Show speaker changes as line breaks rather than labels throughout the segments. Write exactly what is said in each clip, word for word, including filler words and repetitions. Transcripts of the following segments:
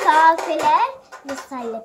kahveler musalip.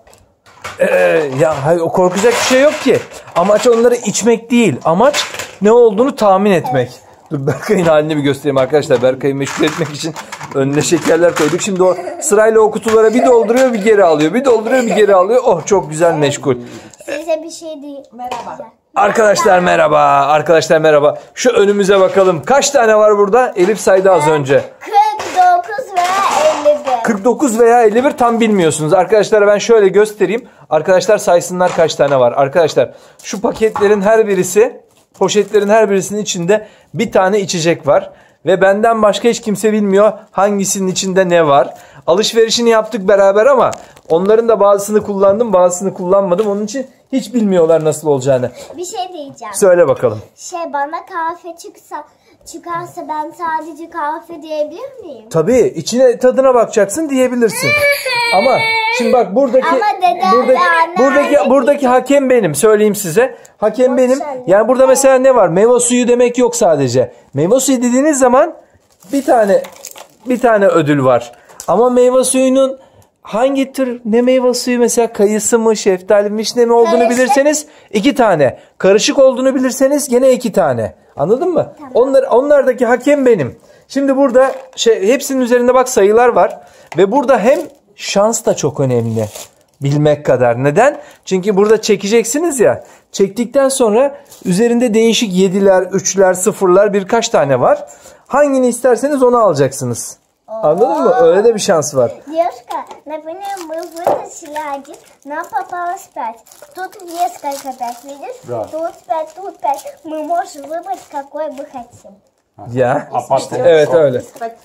Ee, ya hayır, o korkacak bir şey yok ki. Amaç onları içmek değil. Amaç ne olduğunu tahmin etmek. Evet. Dur Berkay'ın halini bir göstereyim arkadaşlar. Berkay'ı meşgul etmek için önüne şekerler koyduk. Şimdi o sırayla o kutulara bir dolduruyor bir geri alıyor. Bir dolduruyor bir geri alıyor. Oh çok güzel meşgul.
Size bir şey değil. Merhaba.
Arkadaşlar merhaba. Arkadaşlar merhaba. Şu önümüze bakalım. Kaç tane var burada? Elif saydı az önce.
kırk dokuz veya elli bir.
kırk dokuz veya elli bir tam bilmiyorsunuz. Arkadaşlara ben şöyle göstereyim. Arkadaşlar saysınlar kaç tane var. Arkadaşlar şu paketlerin her birisi, poşetlerin her birisinin içinde bir tane içecek var. Ve benden başka hiç kimse bilmiyor hangisinin içinde ne var. Alışverişini yaptık beraber ama onların da bazısını kullandım, bazısını kullanmadım. Onun için hiç bilmiyorlar nasıl olacağını.
Bir şey diyeceğim.
Söyle bakalım.
Şey bana kahve çıksa, çıkarsa ben sadece kahve diyebilir miyim?
Tabii içine tadına bakacaksın diyebilirsin. Ama şimdi bak buradaki
Ama dedem
buradaki
de
buradaki
anne-
buradaki hakem benim. Söyleyeyim size. Hakem benim. Yani burada mesela ne var? Meyve suyu demek yok sadece. Meyve suyu dediğiniz zaman bir tane bir tane ödül var. Ama meyve suyunun hangi tür ne meyve suyu mesela kayısı mı, şeftali mi, vişne mi olduğunu
Karışık.
bilirseniz iki tane. Karışık olduğunu bilirseniz gene iki tane. Anladın mı?
Tamam.
Onlar onlardaki hakem benim. Şimdi burada şey hepsinin üzerinde bak sayılar var ve burada hem şans da çok önemli. Bilmek kadar. Neden? Çünkü burada çekeceksiniz ya. Çektikten sonra üzerinde değişik yediler, üçler, sıfırlar birkaç tane var. Hangini isterseniz onu alacaksınız. Anladın mı? Öyle de bir şans var.
Девушка, например, мы вытащили один, нам попалось пять. Тут несколько пять, видишь?
Да.
Тут пять, тут пять. Мы можем выбрать, какой мы хотим.
Ya.
Aparte.
Evet öyle.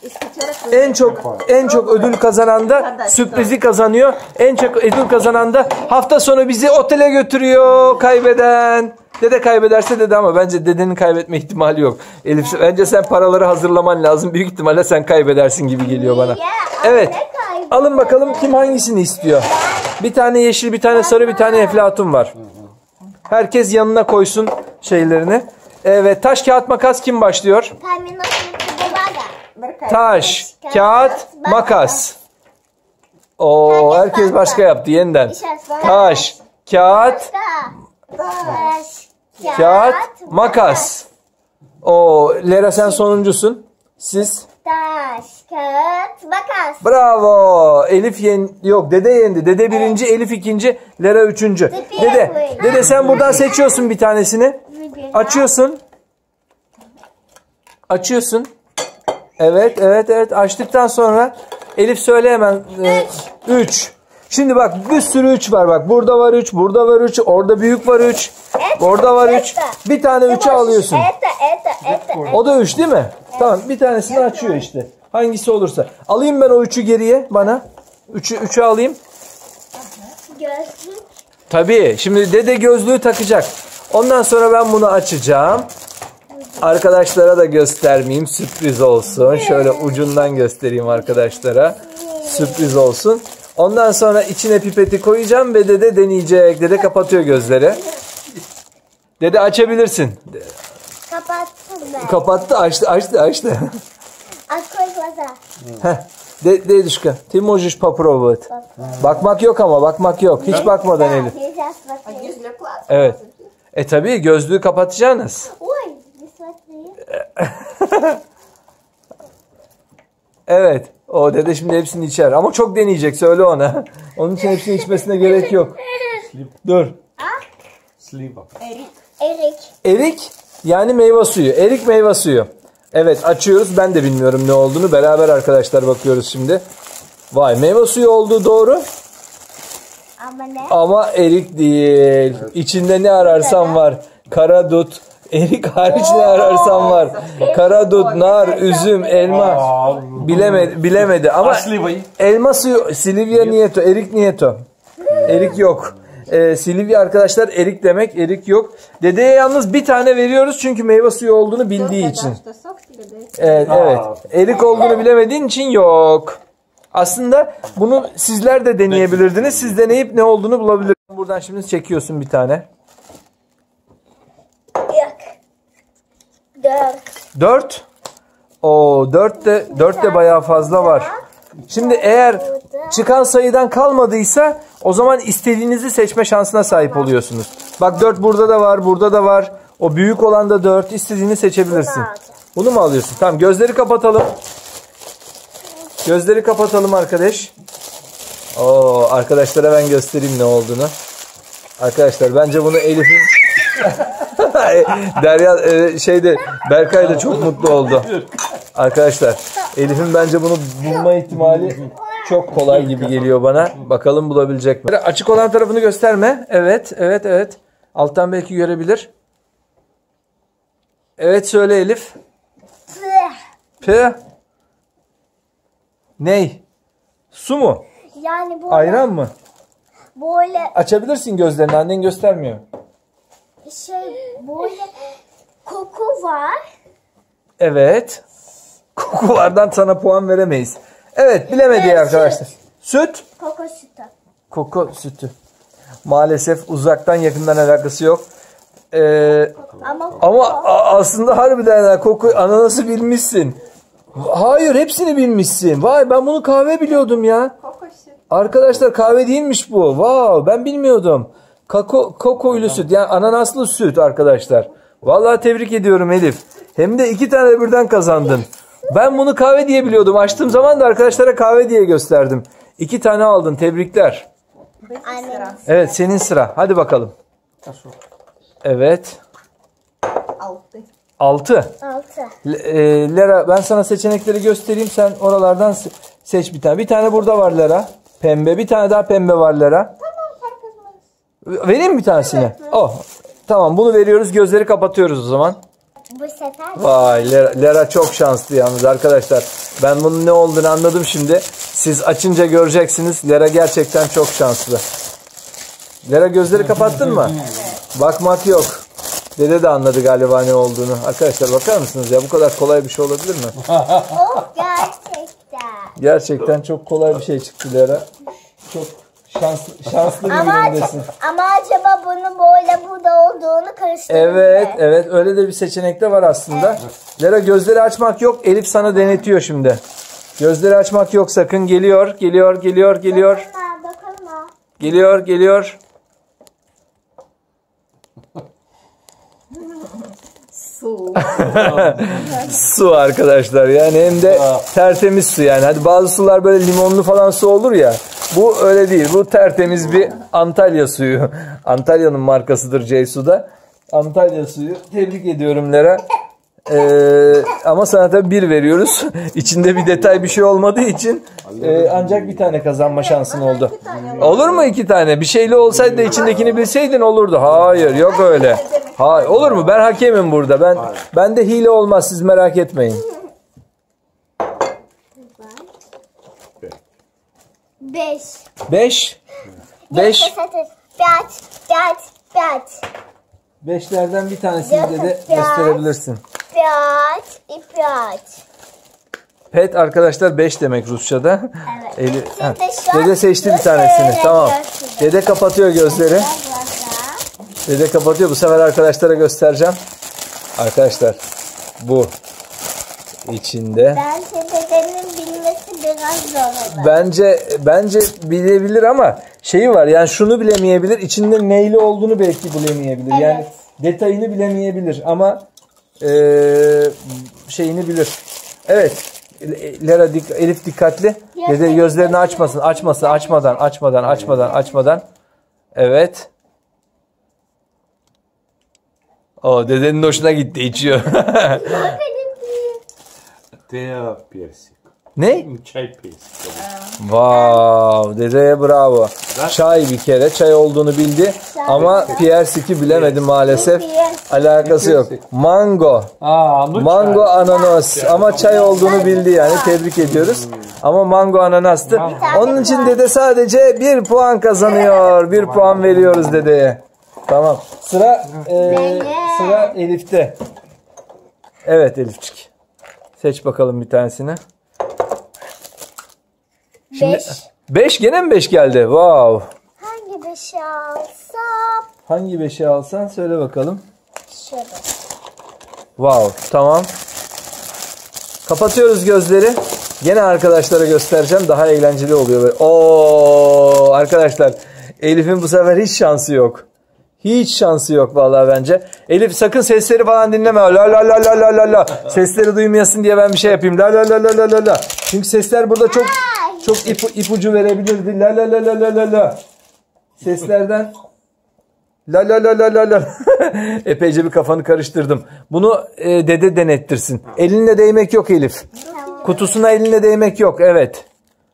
En çok en çok ödül kazanan da sürprizi kazanıyor. En çok ödül kazanan da hafta sonu bizi otele götürüyor kaybeden. Dede kaybederse dede ama bence dedenin kaybetme ihtimali yok. Elif bence sen paraları hazırlaman lazım. Büyük ihtimalle sen kaybedersin gibi geliyor bana. Evet. Alın bakalım kim hangisini istiyor. Bir tane yeşil, bir tane sarı, bir tane eflatun var. Herkes yanına koysun şeylerini. Evet, taş kağıt makas kim başlıyor? Taş, kağıt, makas. Oo, herkes başka yaptı yeniden. Taş, kağıt, kağıt, makas. Oo, Lera sen sonuncusun. Siz?
Taş, kağıt, makas.
Bravo. Elif yen yok dede yendi. Dede birinci, Elif ikinci, Lera üçüncü. Dede, dede sen buradan seçiyorsun bir tanesini. Açıyorsun. Açıyorsun. Evet, evet, evet. Açtıktan sonra Elif söyle hemen. Üç. Şimdi bak bir sürü üç var bak. Burada var üç, burada var üç, orada büyük var üç. Orada var üç. Bir tane üçü alıyorsun. O da üç değil mi? Tamam bir tanesini açıyor işte. Hangisi olursa. Alayım ben o üçü geriye bana. Üçü, üçü alayım.
Gözlük.
Tabii. Şimdi dede gözlüğü takacak. Ondan sonra ben bunu açacağım. Arkadaşlara da göstermeyeyim. Sürpriz olsun. Şöyle ucundan göstereyim arkadaşlara. Sürpriz olsun. Ondan sonra içine pipeti koyacağım ve dede deneyecek. Dede kapatıyor gözleri. Dede açabilirsin.
Kapattım ben.
Kapattı, açtı, açtı, açtı.
Открой глаза.
Heh. De, Deduşka, ты можешь попробовать. Bakmak yok ama, bakmak yok. Hiç bakmadan Elif.
Nельзя смотреть.
Evet. E tabii gözlüğü kapatacaksınız.
Ой, не смотри.
Evet. O dede şimdi hepsini içer. Ama çok deneyecek. Söyle ona. Onun için hepsini içmesine gerek yok. Dur.
Sliva.
Erik.
Erik yani meyve suyu. Erik meyve suyu. Evet açıyoruz. Ben de bilmiyorum ne olduğunu. Beraber arkadaşlar bakıyoruz şimdi. Vay meyve suyu olduğu doğru.
Ama ne?
Ama erik değil. İçinde ne ararsan var. Karadut. Erik hariç ne ararsan var. Karadut, nar, üzüm, elma. Bilemedi, bilemedi. Ama elma suyu, Silivia Nieto, erik Nieto. Erik yok. Ee, Silivia arkadaşlar erik demek, erik yok. Dedeye yalnız bir tane veriyoruz çünkü meyve suyu olduğunu bildiği için. Evet, evet. Erik olduğunu bilemediğin için yok. Aslında bunu sizler de deneyebilirdiniz. Siz deneyip ne olduğunu bulabilirsiniz. Buradan şimdi çekiyorsun bir tane.
Dört.
Dört. O dört de dört de bayağı fazla var. Şimdi eğer çıkan sayıdan kalmadıysa o zaman istediğinizi seçme şansına sahip oluyorsunuz. Bak dört burada da var, burada da var. O büyük olan da dört. İstediğini seçebilirsin. Bunu mu alıyorsun? Tamam, gözleri kapatalım. Gözleri kapatalım arkadaş. Oo, arkadaşlara ben göstereyim ne olduğunu. Arkadaşlar bence bunu Elif'in Derya e, şeyde Berkay da çok mutlu oldu. Arkadaşlar Elif'in bence bunu bulma ihtimali çok kolay gibi geliyor bana. Bakalım bulabilecek mi? Açık olan tarafını gösterme. Evet, evet, evet. Alttan belki görebilir. Evet, söyle Elif. P. Ney? Su mu?
Yani böyle,
Ayran mı?
böyle
Açabilirsin gözlerini. Annen göstermiyor.
şey böyle koku var.
Evet. Kokulardan sana puan veremeyiz. Evet, bilemedi
Evet,
arkadaşlar. Süt.
Koku sütü.
Koku sütü. Maalesef uzaktan yakından alakası yok. Ee,
Ama,
ama a- aslında harbiden koku ananası bilmişsin. Hayır, hepsini bilmişsin. Vay, ben bunu kahve biliyordum ya. Arkadaşlar kahve değilmiş bu. Wow, ben bilmiyordum. Kako, kokoylu süt, yani ananaslı süt arkadaşlar. Vallahi tebrik ediyorum Elif. Hem de iki tane birden kazandın. Ben bunu kahve diye biliyordum. Açtığım zaman da arkadaşlara kahve diye gösterdim. İki tane aldın. Tebrikler.
annem.
Evet, senin sıra. Hadi bakalım. Evet.
Altı.
Altı.
Altı.
L- e, Lera, ben sana seçenekleri göstereyim. Sen oralardan se- seç bir tane. Bir tane burada var Lera. Pembe. Bir tane daha pembe var Lera.
Tamam, fark etmez.
Vereyim mi bir tanesini? Oh. Tamam, bunu veriyoruz. Gözleri kapatıyoruz o zaman.
Bu sefer
Vay, Lera, Lera çok şanslı yalnız arkadaşlar. Ben bunun ne olduğunu anladım şimdi. Siz açınca göreceksiniz. Lera gerçekten çok şanslı. Lera, gözleri kapattın mı? Bakmak yok. Dede de anladı galiba ne olduğunu. Arkadaşlar bakar mısınız ya? Bu kadar kolay bir şey olabilir mi?
oh gerçekten.
Gerçekten çok kolay bir şey çıktı Lera. Çok şanslı, şanslı bir
Ama,
günündesin.
ama acaba bunu böyle burada olduğunu karıştırdım.
Evet, evet, öyle de bir seçenek de var aslında. Lera, gözleri açmak yok. Elif sana denetiyor şimdi. Gözleri açmak yok sakın. Geliyor, geliyor, geliyor, geliyor.
Dokunma, dokunma.
Geliyor, geliyor.
Su.
Su arkadaşlar, yani hem de tertemiz su yani. Hadi bazı sular böyle limonlu falan su olur ya. Bu öyle değil. Bu tertemiz bir Antalya suyu. Antalya'nın markasıdır Ceysu'da. Antalya suyu. Tebrik ediyorum Lera. Ee, ama sana tabii bir veriyoruz. İçinde bir detay bir şey olmadığı için e, ancak bir tane kazanma şansın oldu. Olur mu iki tane? Bir şeyli olsaydı da içindekini bilseydin olurdu. Hayır, yok öyle. Hayır, olur mu? Ben hakemim burada. Ben bende hile olmaz, siz merak etmeyin.
Beş.
Beş. Beş.
Пять, пять, пять.
Beşlerden bir tanesini de, de gösterebilirsin.
Пять и пять.
Pet arkadaşlar beş demek Rusça'da.
Evet.
Eli, ha.
Şimdi şu an
Dede seçti bir
gösteriyor,
tanesini. Tamam.
gösteriyor.
Dede kapatıyor gözleri. Dede kapatıyor. Bu sefer arkadaşlara göstereceğim. Arkadaşlar bu içinde.
Bence dedenin bilmesi biraz zor olur.
Bence bence bilebilir ama şeyi var, yani şunu bilemeyebilir. İçinde neyli olduğunu belki bilemeyebilir.
Evet.
Yani detayını bilemeyebilir ama eee, şeyini bilir. Evet. Lera, dik- Elif dikkatli. Dede gözlerini açmasın. Açmasın. Açmadan, açmadan, açmadan, açmadan. Evet. O dedenin hoşuna gitti, içiyor.
Tea persik.
Ne?
Çay persik.
Wow, dedeye bravo. Çay bir kere, çay olduğunu bildi ama Piersik'i bilemedi maalesef. Alakası yok. Mango.
Aa, no
Mango ananas ama çay olduğunu bildi yani, tebrik ediyoruz. Ama mango ananastı. Onun için dede sadece bir puan kazanıyor. Bir puan veriyoruz dedeye. Tamam. Sıra e, sıra Elif'te. Evet Elifçik. Seç bakalım bir tanesini.
Beş.
beş gene mi beş geldi? Wow.
Hangi beşi alsam?
Hangi beşi alsan söyle bakalım.
Şöyle.
Wow, tamam. Kapatıyoruz gözleri. Gene arkadaşlara göstereceğim. Daha eğlenceli oluyor. Böyle. Oo arkadaşlar Elif'in bu sefer hiç şansı yok. Hiç şansı yok vallahi bence. Elif sakın sesleri falan dinleme. La la la la la la la. Sesleri duymayasın diye ben bir şey yapayım. La la la la la la la. Çünkü sesler burada çok çok ip, ipucu verebilirdi. La la la la la la la. Seslerden la la la la la la. Epeyce bir kafanı karıştırdım. Bunu e, dede denettirsin. Elinle değmek yok Elif. Kutusuna elinle değmek yok. Evet.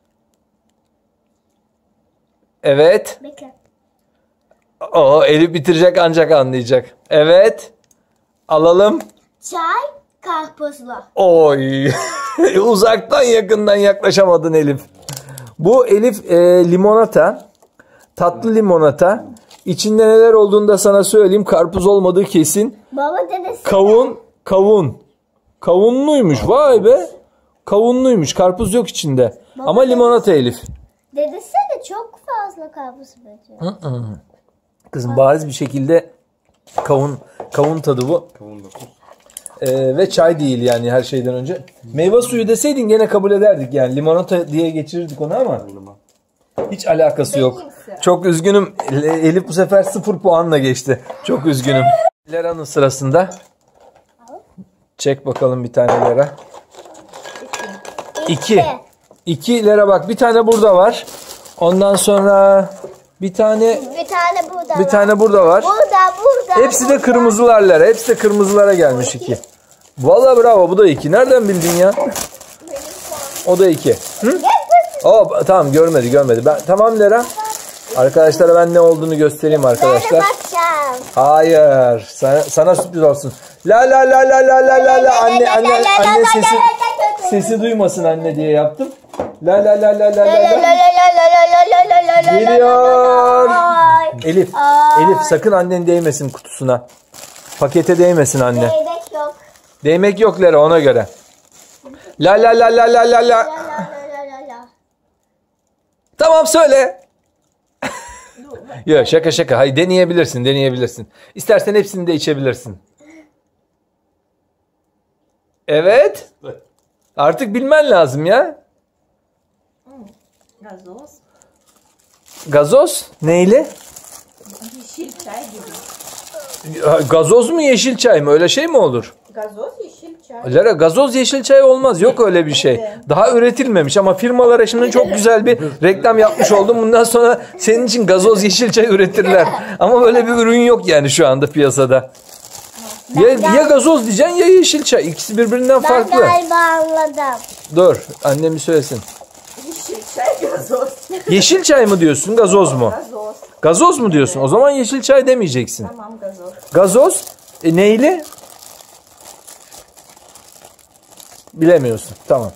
Evet.
Bekle.
O Elif bitirecek ancak anlayacak. Evet. Alalım.
Çay karpuzlu.
Oy. Uzaktan yakından yaklaşamadın Elif. Bu Elif e, limonata. Tatlı limonata. İçinde neler olduğunu da sana söyleyeyim. Karpuz olmadığı kesin.
Baba dedesi.
Kavun. Kavun. Kavunluymuş. Vay be. Kavunluymuş. Karpuz yok içinde.
Baba
Ama limonata Elif.
Dedesi de çok fazla karpuz böceği.
Kızım bariz bir şekilde kavun kavun tadı bu.
Kavun dokuz.
Ee, ve çay değil yani her şeyden önce. Meyve suyu deseydin gene kabul ederdik yani. Limonata diye geçirirdik onu ama hiç alakası yok. Çok üzgünüm. Elif bu sefer sıfır puanla geçti. Çok üzgünüm. Lera'nın sırasında. Çek bakalım bir tane Lera. İki. İki Lera bak. Bir tane burada var. Ondan sonra bir tane
Bir tane burada
bir
var.
tane burada var.
Burada burada.
Hepsi de kırmızılar Lera. Hepsi de kırmızılara gelmiş iki. Vallahi bravo bu da iki. Nereden bildin ya? O da iki. Hı? Oo, tamam görmedi görmedi. Ben, tamam Lera. Arkadaşlara ben ne olduğunu göstereyim arkadaşlar.
Ben de bakacağım.
Hayır. Sana, sana sürpriz olsun. La la la la la la la la anne anne anne sesi sesi duymasın anne diye yaptım. La la la la la la la. Geliyor. Elif. Elif sakın annen değmesin kutusuna. Pakete değmesin anne.
Değnek yok.
Değmek yok Lera ona göre. La la la la la la la.
La la la la la.
Tamam söyle. Yok şaka şaka. Hayır deneyebilirsin deneyebilirsin. İstersen hepsini de içebilirsin. Evet. Artık bilmen lazım ya.
Gazoz.
Gazoz neyle?
Yeşil çay gibi.
Gazoz mu yeşil çay mı? Öyle şey mi olur?
Gazoz yeşil çay.
Lara gazoz yeşil çay olmaz. Yok öyle bir şey. Daha üretilmemiş ama firmalara şimdi çok güzel bir reklam yapmış oldum. Bundan sonra senin için gazoz yeşil çay üretirler. Ama böyle bir ürün yok yani şu anda piyasada. Ya, ya gazoz diyeceksin ya yeşil çay. İkisi birbirinden
Ben
farklı.
galiba anladım.
Dur annemi söylesin.
Yeşil çay gazoz.
Yeşil çay mı diyorsun gazoz mu?
Gazoz.
Gazoz mu diyorsun? O zaman yeşil çay demeyeceksin.
Tamam gazoz.
Gazoz e, neyle? Bilemiyorsun. Tamam.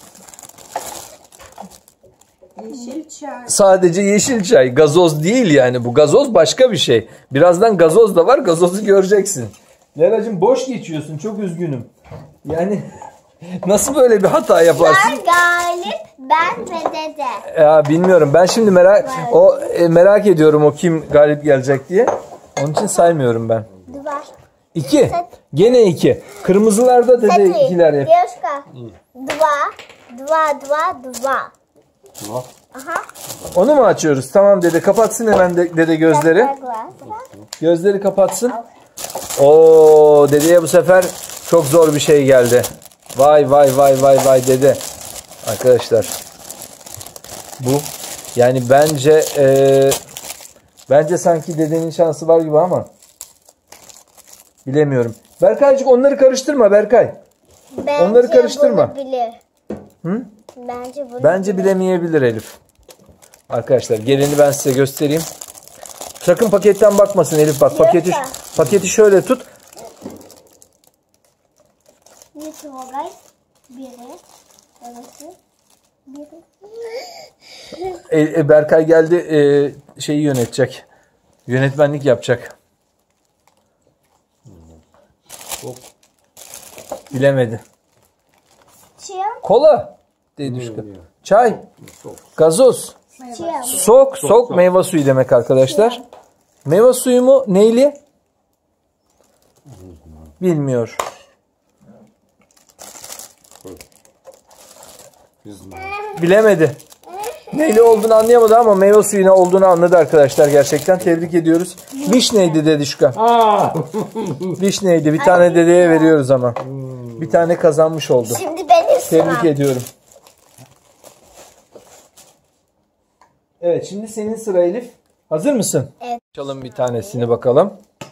Yeşil çay.
Sadece yeşil çay. Gazoz değil yani bu. Gazoz başka bir şey. Birazdan gazoz da var. Gazozu göreceksin. Leracığım boş geçiyorsun. Çok üzgünüm. Yani nasıl böyle bir hata yaparsın?
Ben galip, ben ve dede.
Ya bilmiyorum. Ben şimdi merak o e, merak ediyorum o kim galip gelecek diye. Onun için saymıyorum ben.
Duvar.
İki. Gene iki. Kırmızılarda dede ikiler hep.
Девушка. Два. Два, два, два.
No.
Aha.
Onu mu açıyoruz? Tamam dede. Kapatsın hemen de, dede gözleri.
Глаз.
Gözleri kapatsın. Oo dedeye bu sefer çok zor bir şey geldi. Vay vay vay vay vay dede. Arkadaşlar. Bu yani bence e, bence sanki dedenin şansı var gibi ama bilemiyorum. Berkaycık onları karıştırma Berkay.
Bence
Onları karıştırma.
bunu bilir.
Hı?
Bence bunu
Bence
bilir.
bilemeyebilir Elif. Arkadaşlar geleni ben size göstereyim. Sakın paketten bakmasın Elif bak. Paketi paketi şöyle tut.
Не трогай. Бери. Orası. Biri.
E, e, Berkay geldi e, şeyi yönetecek. Yönetmenlik yapacak. Bilemedi.
Чем?
Kola. Dedi. Çay. Gazoz.
Чем?
Sok. Sok meyve suyu demek arkadaşlar. Meyve suyu mu? Neyli? Bilmiyor. Bilemedi. Neyle olduğunu anlayamadı ama meyve suyuna olduğunu anladı arkadaşlar. Gerçekten tebrik ediyoruz. Vişneydi dedi Şuka. Vişneydi. Bir tane dedeye veriyoruz ama. Bir tane kazanmış oldu.
Şimdi benim sıram.
Tebrik ediyorum. Evet, şimdi senin sıra Elif. Hazır mısın?
Evet.
Açalım bir tanesini bakalım.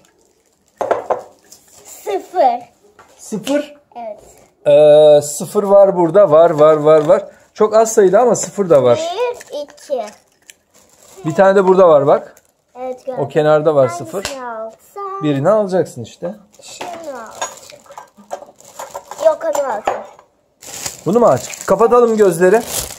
Sıfır.
Sıfır.
Evet.
Ee, sıfır var burada. Var var var var. Çok az sayıda ama sıfır da var.
Bir, iki.
Bir tane de burada var bak.
Evet gördüm.
O kenarda var sıfır.
Hangisini alsam?
Birini alacaksın işte.
Şunu alacağım. Yok onu alacağım.
Bunu mu aç? Kapatalım gözleri.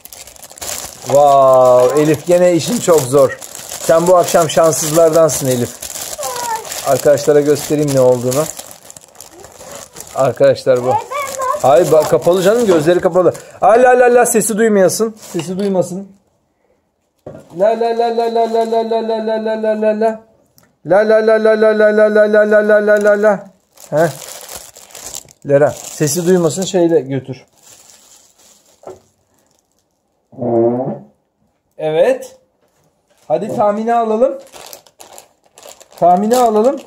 Wow, Elif gene işin çok zor. Sen bu akşam şanssızlardansın Elif. Arkadaşlara göstereyim ne olduğunu. Arkadaşlar bu. Hayır bak, kapalı canım, gözleri kapalı. Ay la la la, sesi duymayasın. Sesi duymasın. La la la la la la la la la la la la la. La la la la la la la la la la la la la la. Heh. Lera, sesi duymasın, şeyle götür. Evet. Hadi tahmini alalım. Tahmini alalım.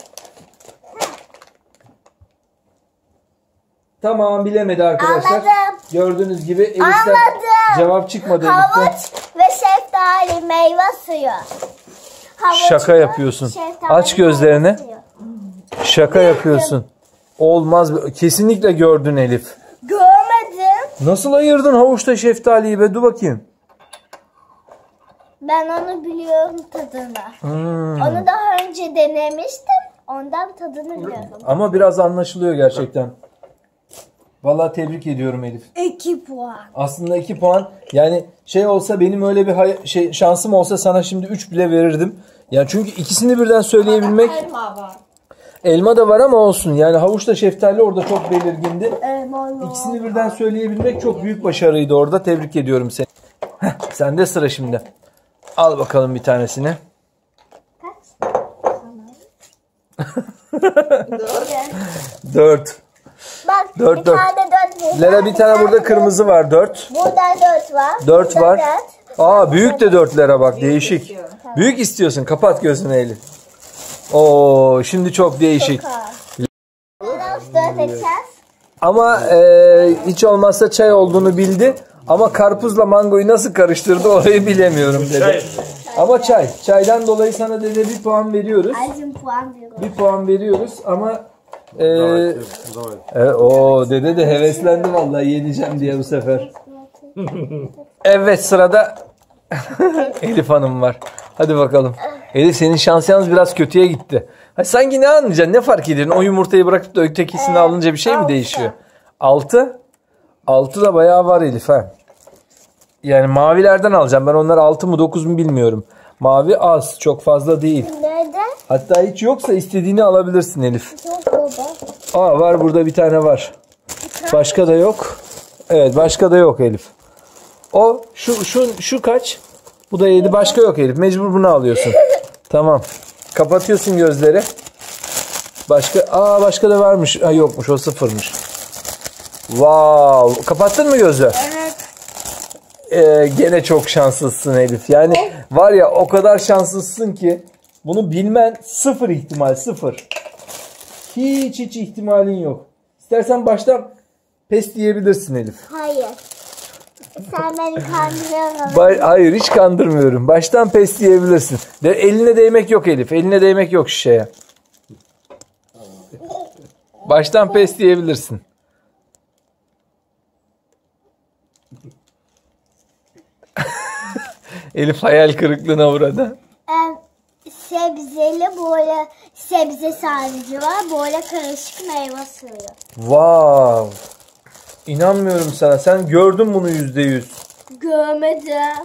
Tamam, bilemedi arkadaşlar.
Anladım.
Gördüğünüz gibi Elif'ten
Anladım.
cevap çıkmadı Elif'ten.
Havuç ve şeftali meyve suyu. Havuç
Şaka
ve
yapıyorsun.
şeftali
Aç gözlerini.
meyve suyu.
Şaka yapıyorsun. Olmaz. Kesinlikle gördün Elif.
Görmedim.
Nasıl ayırdın havuçla şeftaliyi be? Dur bakayım.
Ben onu biliyorum tadını.
Hmm.
Onu daha önce denemiştim. Ondan tadını biliyorum.
Ama biraz anlaşılıyor gerçekten. Vallahi tebrik ediyorum Elif.
İki puan.
Aslında iki puan. Yani şey olsa, benim öyle bir hay- şey şansım olsa sana şimdi üç bile verirdim. Yani çünkü ikisini birden söyleyebilmek.
Elma var.
Elma da var ama olsun. Yani havuçla şeftali orada çok belirgindi.
Elma.
İkisini birden söyleyebilmek çok büyük başarıydı orada. Tebrik ediyorum seni. Heh, sende sıra şimdi. Al bakalım bir tanesini.
Kaç?
Dört.
Bak
Dört,
bir
dört.
tane dört var.
Lera, bir tane burada kırmızı var. Dört.
Burada dört var.
Dört
Burada
var.
dört.
Aa, büyük de dörtlere bak. Değişik.
istiyorum.
Büyük istiyorsun. Kapat gözünü Elif. Oo, şimdi çok değişik.
Burada dört edeceğiz.
Ama e, hiç olmazsa çay olduğunu bildi. Ama karpuzla mangoyu nasıl karıştırdı orayı bilemiyorum dedi. Ama çay. Çaydan dolayı sana dede bir puan veriyoruz.
Azim puan diyorum.
Bir puan veriyoruz ama e,
Давай.
e, o dede de heveslendi vallahi, yeneceğim diye bu sefer. Evet, sırada Elif Hanım var. Hadi bakalım. Elif, senin şans yalnız biraz kötüye gitti. Ha, sanki ne anlayacaksın? Ne fark eder? O yumurtayı bırakıp da ötekisini alınca bir şey mi
altı.
değişiyor? Altı. Altı da bayağı var Elif ha. Yani mavilerden alacağım. Ben onlar altı mı dokuz mu bilmiyorum. Mavi az. Çok fazla değil.
Nerede?
Hatta hiç yoksa istediğini alabilirsin Elif.
Yok baba.
Aa, var burada bir tane var. Başka da yok. Evet, başka da yok Elif. O şu şu şu kaç? Bu da yedi. Başka yok Elif. Mecbur bunu alıyorsun. Tamam. Kapatıyorsun gözleri. Başka aa başka da varmış. Ha, yokmuş, o sıfırmış. Wow. Kapattın mı gözü?
Evet.
Ee, gene çok şanslısın Elif. Yani var ya, o kadar şanslısın ki bunu bilmen sıfır ihtimal, sıfır. Hiç hiç ihtimalin yok. İstersen baştan pes diyebilirsin Elif.
Hayır. Sen beni kandırıyorsun.
Ba- Hayır, hiç kandırmıyorum. Baştan pes diyebilirsin. De eline değmek yok Elif. Eline değmek yok şişeye. Baştan pes diyebilirsin. Elif hayal kırıklığına uğradı.
Em, sebzeli böyle sebze sadece var. Böyle karışık meyve suyu.
Wow. İnanmıyorum sana. Sen gördün bunu yüzde yüz.
Görmedim.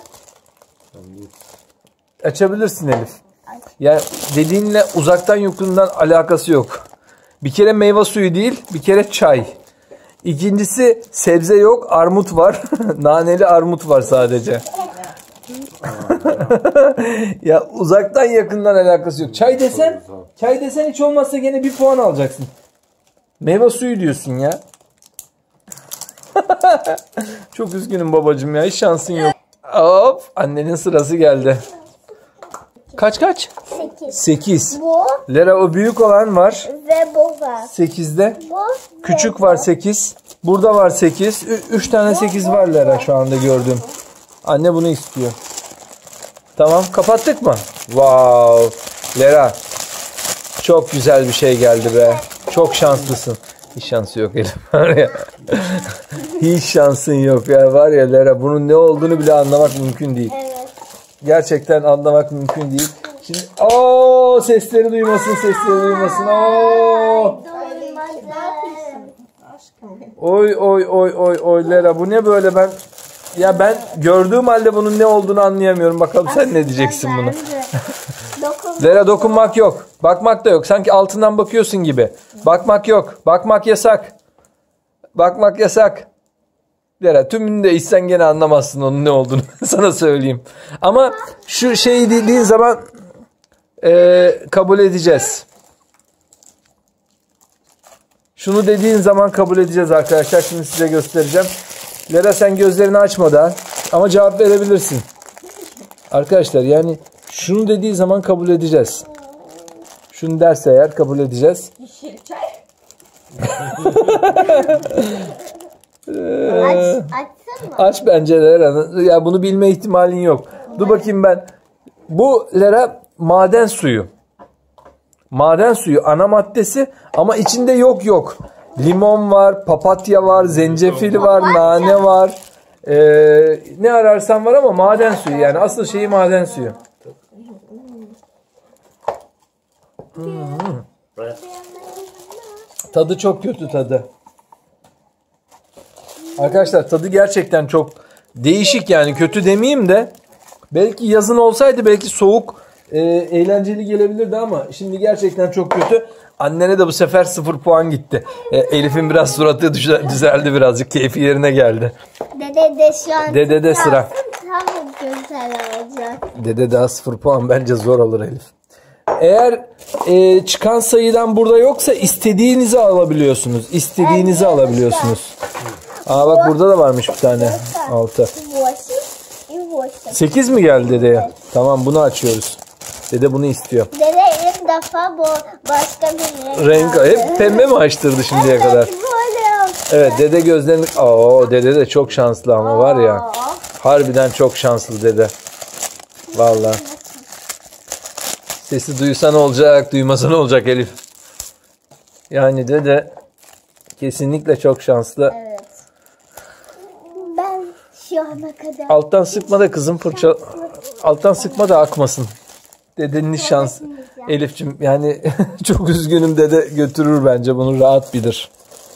Açabilirsin Elif. Yani dediğinle uzaktan yakından alakası yok. Bir kere meyve suyu değil, bir kere çay. İkincisi sebze yok, armut var. Naneli armut var sadece. Ya uzaktan yakından alakası yok. Çay desen, çay desen hiç olmazsa gene bir puan alacaksın. Meyve suyu diyorsun ya. Çok üzgünüm babacığım ya. Hiç şansın yok. Hop. Annenin sırası geldi. Kaç kaç?
sekiz.
sekiz.
Bu
Lera o büyük olan var.
ve bu var.
sekizde.
Bu
Küçük var sekiz. Burada var sekiz. üç tane sekiz var Lera şu anda gördüğüm. Anne bunu istiyor. Tamam kapattık mı? Wow. Lera. Çok güzel bir şey geldi be. Çok şanslısın. Hiç şansı yok Elif. Var ya. Hiç şansın yok ya. Var ya Lera bunun ne olduğunu bile anlamak mümkün değil.
Evet.
Gerçekten anlamak mümkün değil. Şimdi ooo sesleri duymasın, sesleri duymasın. Oo! Oy oy oy oy oy Lera bu ne böyle ben ya ben gördüğüm halde bunun ne olduğunu anlayamıyorum. Bakalım sen ne diyeceksin buna. Lera dokunmak yok. Bakmak da yok. Sanki altından bakıyorsun gibi. Bakmak yok. Bakmak yasak. Bakmak yasak. Lera tümünü de içsen gene anlamazsın onun ne olduğunu. Sana söyleyeyim. Ama şu şeyi dediğin zaman e, kabul edeceğiz. Şunu dediğin zaman kabul edeceğiz arkadaşlar. Şimdi size göstereceğim. Lera sen gözlerini açma da ama cevap verebilirsin. Arkadaşlar yani şunu dediği zaman kabul edeceğiz. Şunu derse eğer kabul edeceğiz.
Yeşil çay.
Aç, açsın mı?
Aç bence Lera. Ya bunu bilme ihtimalin yok. Dur bakayım ben. Bu Lera maden suyu. Maden suyu ana maddesi ama içinde yok yok. Limon var, papatya var, zencefil var, nane var. Ee, ne ararsan var ama maden suyu yani asıl şeyi maden suyu. Hmm. Tadı çok kötü tadı. Arkadaşlar tadı gerçekten çok değişik yani kötü demeyeyim de belki yazın olsaydı belki soğuk e, eğlenceli gelebilirdi ama şimdi gerçekten çok kötü. Annene de bu sefer sıfır puan gitti. E, Elif'in biraz suratı düzeldi birazcık keyfi yerine geldi.
Dede de şu an
Dede de sıra.
tam güzel olacak.
Dede daha sıfır puan bence zor alır Elif. Eğer e, çıkan sayıdan burada yoksa istediğinizi alabiliyorsunuz. İstediğinizi alabiliyorsunuz. Aa bak burada da varmış bir tane. altı. sekiz mi geldi dedeye? Tamam bunu açıyoruz. Dede bunu istiyor.
Dede ilk defa bu başka bir renk.
Renk
aldı.
hep pembe mi açtırdı şimdiye
Evet,
kadar?
böyle oldu.
Evet dede gözlerini... Oo dede de çok şanslı ama var ya. Harbiden çok şanslı dede. Vallahi. Sesi duysa ne olacak, duymasa ne olacak Elif? Yani dede kesinlikle çok şanslı.
Evet. Ben şu ana kadar
Alttan sıkma da kızım fırça... Alttan sıkma da akmasın. Dedenin şans. Elif'cim yani çok üzgünüm dede götürür bence bunu rahat bilir.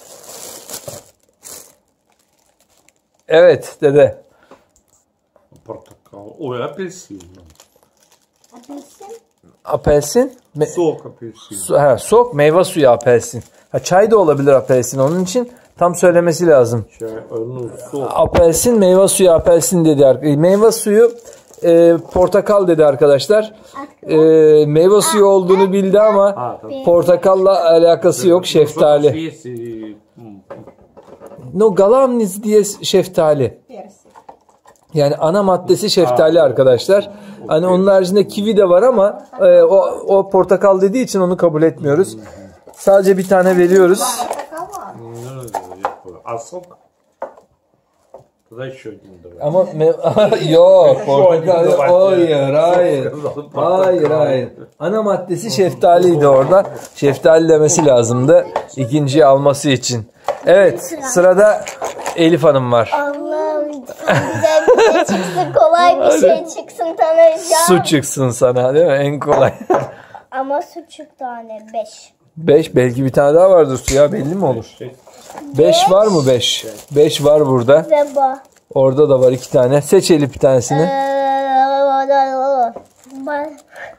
Evet dede.
Portakal. Ой, апельсин.
apelsin.
Apelsin. Me-
Сок апельсин.
Su, ha, soğuk meyve suyu apelsin. Ha, çay da olabilir apelsin. Onun için tam söylemesi lazım.
Чай. Ну, сок.
Apelsin meyve suyu apelsin dedi. ar- Meyve suyu e, portakal dedi arkadaşlar. E, meyve suyu olduğunu bildi ama
А, там
portakalla alakası yok. Şeftali.
есть и, м,
No galamnis diye şeftali.
Персик.
Yani ana maddesi şeftali arkadaşlar. Hani onun haricinde kivi de var ama e, o, o portakal dediği için onu kabul etmiyoruz. Sadece bir tane veriyoruz.
Portakal.
ну, я понял. А сок? Тогда еще один давай.
Ama me- yok portakal hayır hayır. Hayır hayır. Ana maddesi şeftaliydi orada. Şeftali demesi lazımdı ikinciyi alması için. Evet sırada Elif Hanım var.
Allah'ım güzel bir şey çıksın, kolay bir şey çıksın tanıyacağım.
Su çıksın sana değil mi? En kolay.
Ama su çıktı anne beş.
beş belki bir tane daha vardır su ya belli mi olur? beş var mı beş? beş var burada.
Ve bu.
Orada da var iki tane. Seç Elif bir tanesini.
Ee, ben-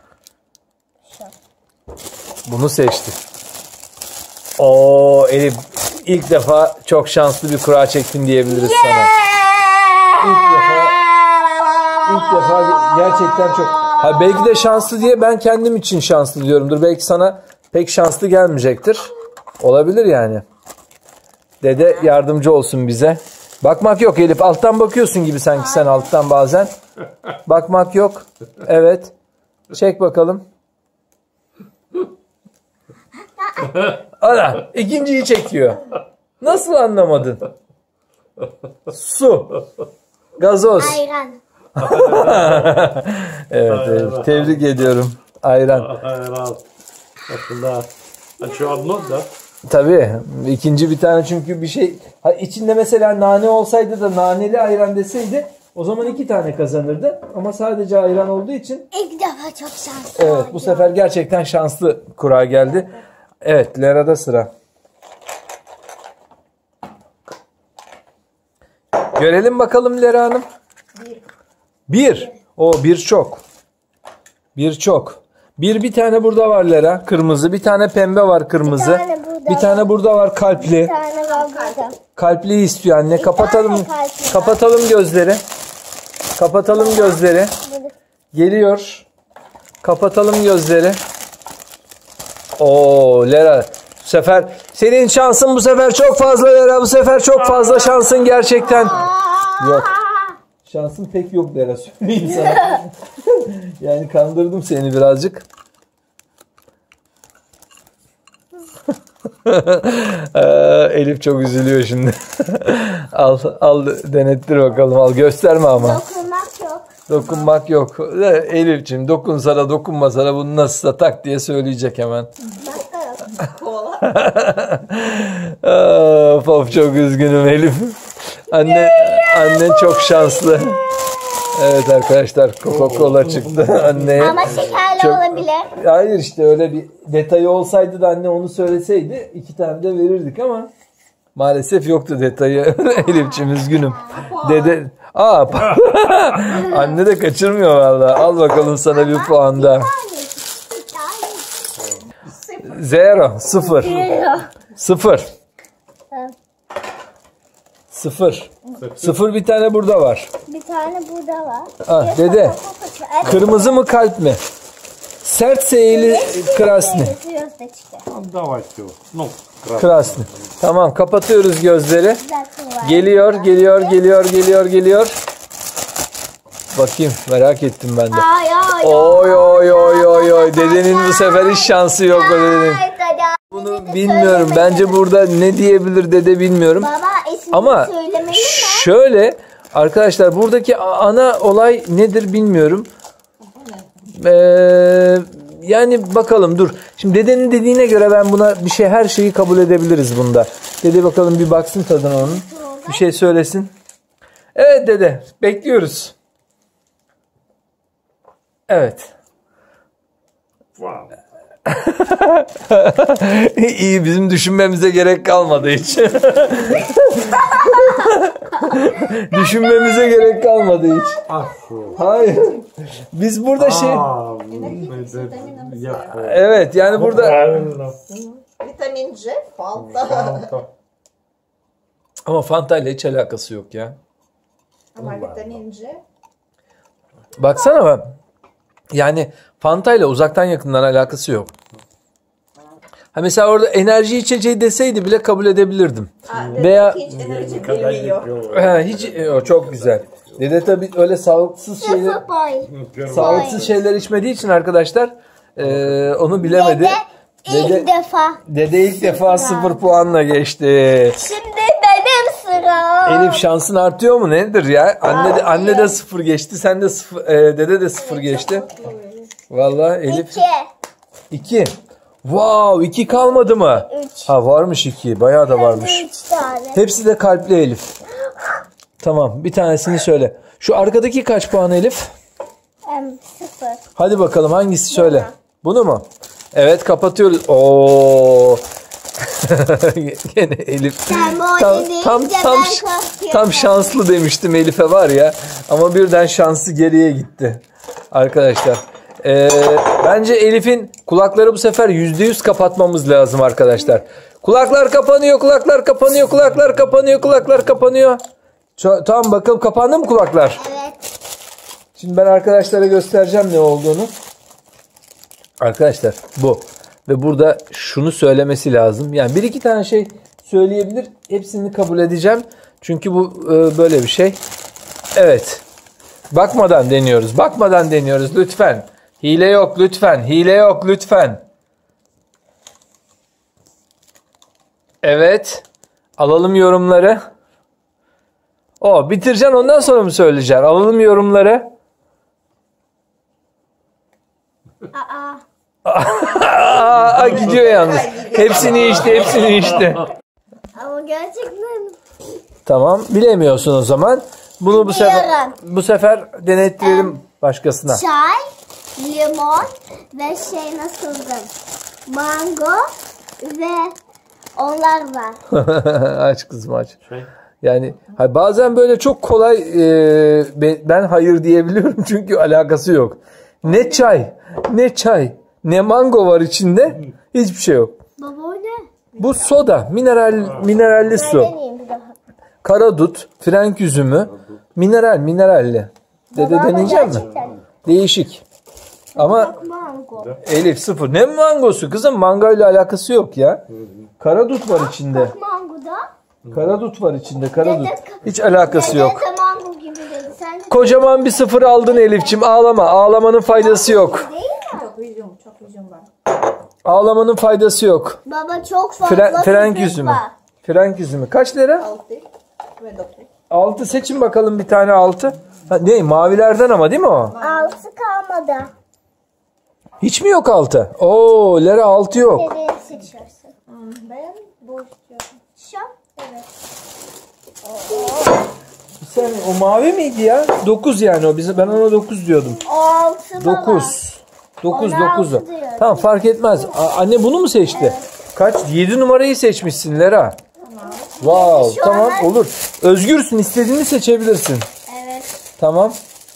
Bunu seçti. Oo Elif ilk defa çok şanslı bir kura çektin diyebiliriz sana. İlk defa ilk defa gerçekten çok. Ha belki de şanslı diye ben kendim için şanslı diyorumdur. Belki sana pek şanslı gelmeyecektir. Olabilir yani. Dede yardımcı olsun bize. Bakmak yok Elif. Alttan bakıyorsun gibi sanki sen alttan bazen. Bakmak yok. Evet. Çek bakalım. Ana ikinciyi çekiyor. Nasıl anlamadın? Su. Gazoz.
Ayran.
Evet, evet. Tebrik ediyorum. Ayran.
Ayran. Aslında şu одно, да?
Tabii. İkinci bir tane çünkü bir şey. Ha, içinde mesela nane olsaydı da naneli ayran deseydi o zaman iki tane kazanırdı. Ama sadece ayran olduğu için.
İlk defa çok şanslı
Evet
oldum.
bu sefer gerçekten şanslı kura geldi. Evet Lera'da sıra. Görelim bakalım Lera Hanım. Bir. O bir çok. Bir çok. Bir bir tane burada var Lera. Kırmızı. Bir tane pembe var kırmızı.
Bir tane burada
Bir tane
var.
burada var kalpli.
Bir tane var burada.
Kalpliyi istiyor anne. Kapatalım.
tane kalpli var.
Kapatalım gözleri. Kapatalım gözleri. Geliyor. Kapatalım gözleri. Oo Lera. Bu sefer senin şansın bu sefer çok fazla Lera. Bu sefer çok fazla şansın gerçekten. Yok. Şansın pek yok Lera. Söyleyeyim sana. Yani kandırdım seni birazcık. Ee, Elif çok üzülüyor şimdi. al al denettir bakalım. Al gösterme ama.
Dokunmak yok.
Dokunmak yok. Elif'ciğim dokunsana dokunmasana bunu nasılsa tak diye söyleyecek hemen.
Başka yok.
Kola.
Of, of çok üzgünüm Elif. Anne annen çok şanslı. Evet arkadaşlar Coca-Cola çıktı anneye.
Ama şekerli
Çok-
olabilir.
Hayır işte öyle bir detayı olsaydı da anne onu söyleseydi iki tane de verirdik ama maalesef yoktu detayı. Elif'ciğim üzgünüm. Dede Aa, anne de kaçırmıyor vallahi. Al bakalım sana bir puan da. Zero. Sıfır. Sıfır. Sıfır. Sıfır bir tane burada var.
Bir tane burada var.
Ah,
Bir
dede.
tane-
Kırmızı mı kalp mi? Sertse eğili krasni.
Звезды çıktı.
Давайте. Ну, красный.
Krasni. Tamam kapatıyoruz gözleri.
Закрываем.
Geliyor, geliyor, geliyor, geliyor, geliyor. Bakayım merak ettim ben de.
Ay ay
Oy oy oy oy oy. Dedenin bu sefer hiç şansı yok o dedenin.
ay, ay.
Bunu bilmiyorum. Bence burada ne diyebilir dede bilmiyorum.
Baba ismini
Ama
söylemeli mi?
şöyle arkadaşlar buradaki ana olay nedir bilmiyorum. Ee, yani bakalım dur. Şimdi dedenin dediğine göre ben buna bir şey her şeyi kabul edebiliriz bunda. Dede bakalım bir baksın tadına onun. Bir şey söylesin. Evet dede bekliyoruz. Evet.
Wow.
İyi bizim düşünmemize gerek kalmadı hiç. Düşünmemize gerek kalmadı hiç.
А что?
Hayır. Biz burada şey...
А, это я понял.
Evet yani burada...
Правильно.
Vitamin C, Fanta.
Фанта.
Ama Fanta ile hiç alakası yok ya.
Ama vitamin C.
Baksana ben. Yani Fanta ile uzaktan yakından alakası yok. Ha mesela orada enerji içeceği deseydi bile kabul edebilirdim.
Aa,
Veya-
hiç enerji
Никогда не
bilmiyor.
пил.
Ha, hiç e, o çok güzel. Dede tabii öyle sağlıksız şeyler
Sıfır boy.
Первый
sağlıksız şeyler içmediği için arkadaşlar e, onu bilemedi.
Dede ilk
Dede,
defa.
dede ilk defa sıfır puanla geçti.
Şimdi benim sıram.
Elif şansın artıyor mu nedir ya? Anne de, anne de sıfır geçti. Sen de sıfır, e, dede de sıfır geçti. Vallahi Elif
İki.
iki. Wow iki kalmadı mı?
Üç.
Ha varmış iki. Bayağı da varmış.
Üç tane.
Hepsi de kalpli Elif. Tamam bir tanesini söyle. Şu arkadaki kaç puan Elif?
Em, sıfır.
Hadi bakalım hangisi söyle. Bunu mu? Evet kapatıyoruz. Oo. Gene Elif.
Sen bu
Tam
dediğince
tam
ben
tam,
korkuyorum.
tam şanslı demiştim Elif'e var ya. Ama birden şansı geriye gitti. Arkadaşlar. Ee, bence Elif'in kulakları bu sefer yüzde yüz kapatmamız lazım arkadaşlar. Kulaklar kapanıyor, kulaklar kapanıyor, kulaklar kapanıyor, kulaklar kapanıyor. Ç- tamam bakalım kapandı mı kulaklar?
Evet.
Şimdi ben arkadaşlara göstereceğim ne olduğunu. Arkadaşlar bu. Ve burada şunu söylemesi lazım. Yani bir iki tane şey söyleyebilir. Hepsini kabul edeceğim. Çünkü bu e, böyle bir şey. Evet. Bakmadan deniyoruz. Bakmadan deniyoruz lütfen. Hile yok lütfen. Hile yok lütfen. Evet. Alalım yorumları. O bitireceksin ondan sonra mı söyleyeceksin? Alalım yorumları.
Aa.
Aa, gidiyor yalnız. Hepsini içti, hepsini içti.
Ama gerçekten.
Tamam, bilemiyorsun o zaman. Bunu bu sefer
Biliyorum.
bu sefer denetleyelim başkasına.
Çay, limon ve şey nasıldı? Mango ve onlar var.
Aç kızım aç.
Şey.
Yani hay- bazen böyle çok kolay e, be- ben hayır diyebiliyorum çünkü alakası yok. Ne çay, ne çay, ne mango var içinde, hiçbir şey yok.
Baba o ne?
Bu soda, mineral mineralli su.
Deneyeyim bir daha.
Karadut, frenk üzümü, mineral, mineralli. Dede
Baba,
deneyecek mi?
gerçekten.
Değişik. Ama
Mango.
Elif sıfır. Ne mangosu kızım? Mango ile alakası yok ya. Karadut var içinde.
Mangoda.
Karadut var içinde, karadut.
Dede-
Hiç alakası
Dede
yok.
de mango gibi dedi. Sen de
Kocaman bir sıfır aldın Elif'ciğim. Ağlama. Ağlamanın faydası yok.
değil mi?
Çok üzüm, çok üzüm var.
Ağlamanın faydası yok.
Baba çok fazla
Fren, frenk
köpek
üzümü.
var.
Frenk üzümü. Kaç lira?
Altı ve dokuz.
altı seçin bakalım bir tane altı. Ha, ne? Mavilerden ama değil mi o?
Altı kalmadı.
Hiç mi yok altı? Oo, lira altı yok.
Nereye seçiyorsun?
Hmm, ben bu istiyorum.
Şu. Evet.
Bir saniye, o mavi miydi ya? dokuz yani o. Bize, ben ona dokuz diyordum.
Altı baba.
dokuz. dokuz
Ona
dokuz.
altı diyorum.
Tamam fark etmez. A- anne bunu mu seçti? Kaç? yedi numarayı seçmişsin Lera. Wow,
Şu
tamam
an-
olur. Özgürsün, istediğini seçebilirsin.
Evet.
Tamam.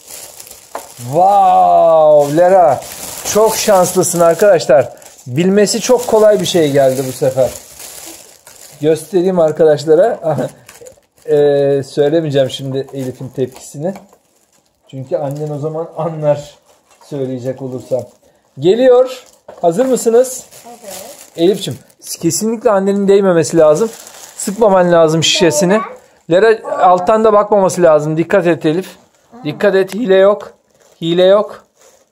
Wow, Lera. Çok şanslısın arkadaşlar. Bilmesi çok kolay bir şey geldi bu sefer. Göstereyim arkadaşlara. Ee, söylemeyeceğim şimdi Elif'in tepkisini. Çünkü annen o zaman anlar söyleyecek olursam. Geliyor. Hazır mısınız?
Evet.
Elif'ciğim kesinlikle annenin değmemesi lazım. Sıkmaman lazım şişesini. Lera alttan da bakmaması lazım. Dikkat et Elif. Dikkat et, hile yok. Hile yok.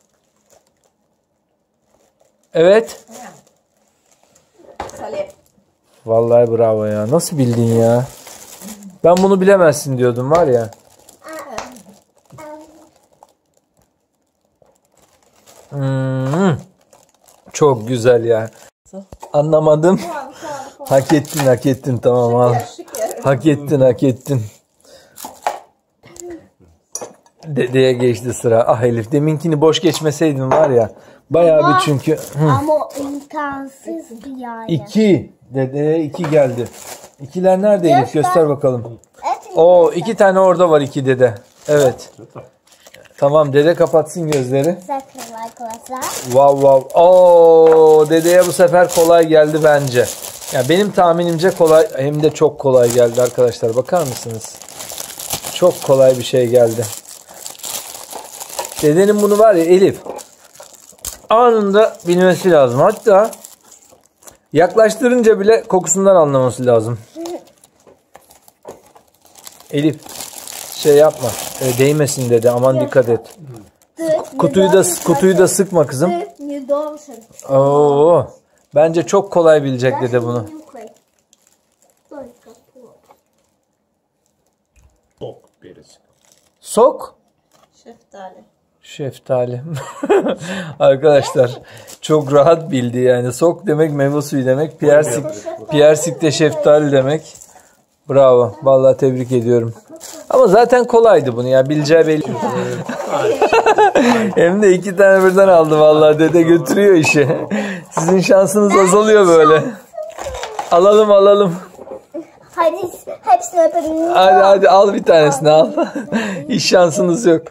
Evet.
Salep.
Vallahi bravo ya. Nasıl bildin ya? Ben bunu bilemezsin diyordum var ya. Hmm. Çok güzel ya. Anlamadım. Hak ettin, hak ettin. Tamam al.
Şeker.
Hak ettin, hak ettin. Dedeye geçti sıra. Ah Elif, deminkini boş geçmeseydin var ya. Bayağı bir çünkü. Hı.
Ama o imkansız bir yani.
İki. Dedeye iki geldi. İkiler nerede Elif?
Göster.
Göster bakalım.
Evet.
Oo, iki tane orada var iki dede. Evet. Tamam, dede kapatsın gözleri.
Sakın arkadaşlar.
Wow wow. Oo, dedeye bu sefer kolay geldi bence. Ya benim tahminimce kolay, hem de çok kolay geldi arkadaşlar. Bakar mısınız? Çok kolay bir şey geldi. Dedenin bunu var ya Elif, anında bilmesi lazım. Hatta yaklaştırınca bile kokusundan anlaması lazım. Elif şey yapma. E, değmesin dedi. Aman dikkat et. Kutuyu da kutuyu da sıkma kızım. Oo. Bence çok kolay bilecek dede bunu.
Sok birisi.
Sok.
Şeftali.
Şeftali. Arkadaşlar çok rahat bildi yani. Sok demek meyve suyu demek. Piersik, Piersik de şeftali demek. Bravo. Vallahi tebrik ediyorum. Ama zaten kolaydı bunu ya. Bileceği belli. Hem de iki tane birden aldı vallahi. Dede götürüyor işi. Sizin şansınız azalıyor böyle. Alalım alalım.
Hadi hepsini öpelim.
Hadi hadi al bir tanesini al. Hiç şansınız yok.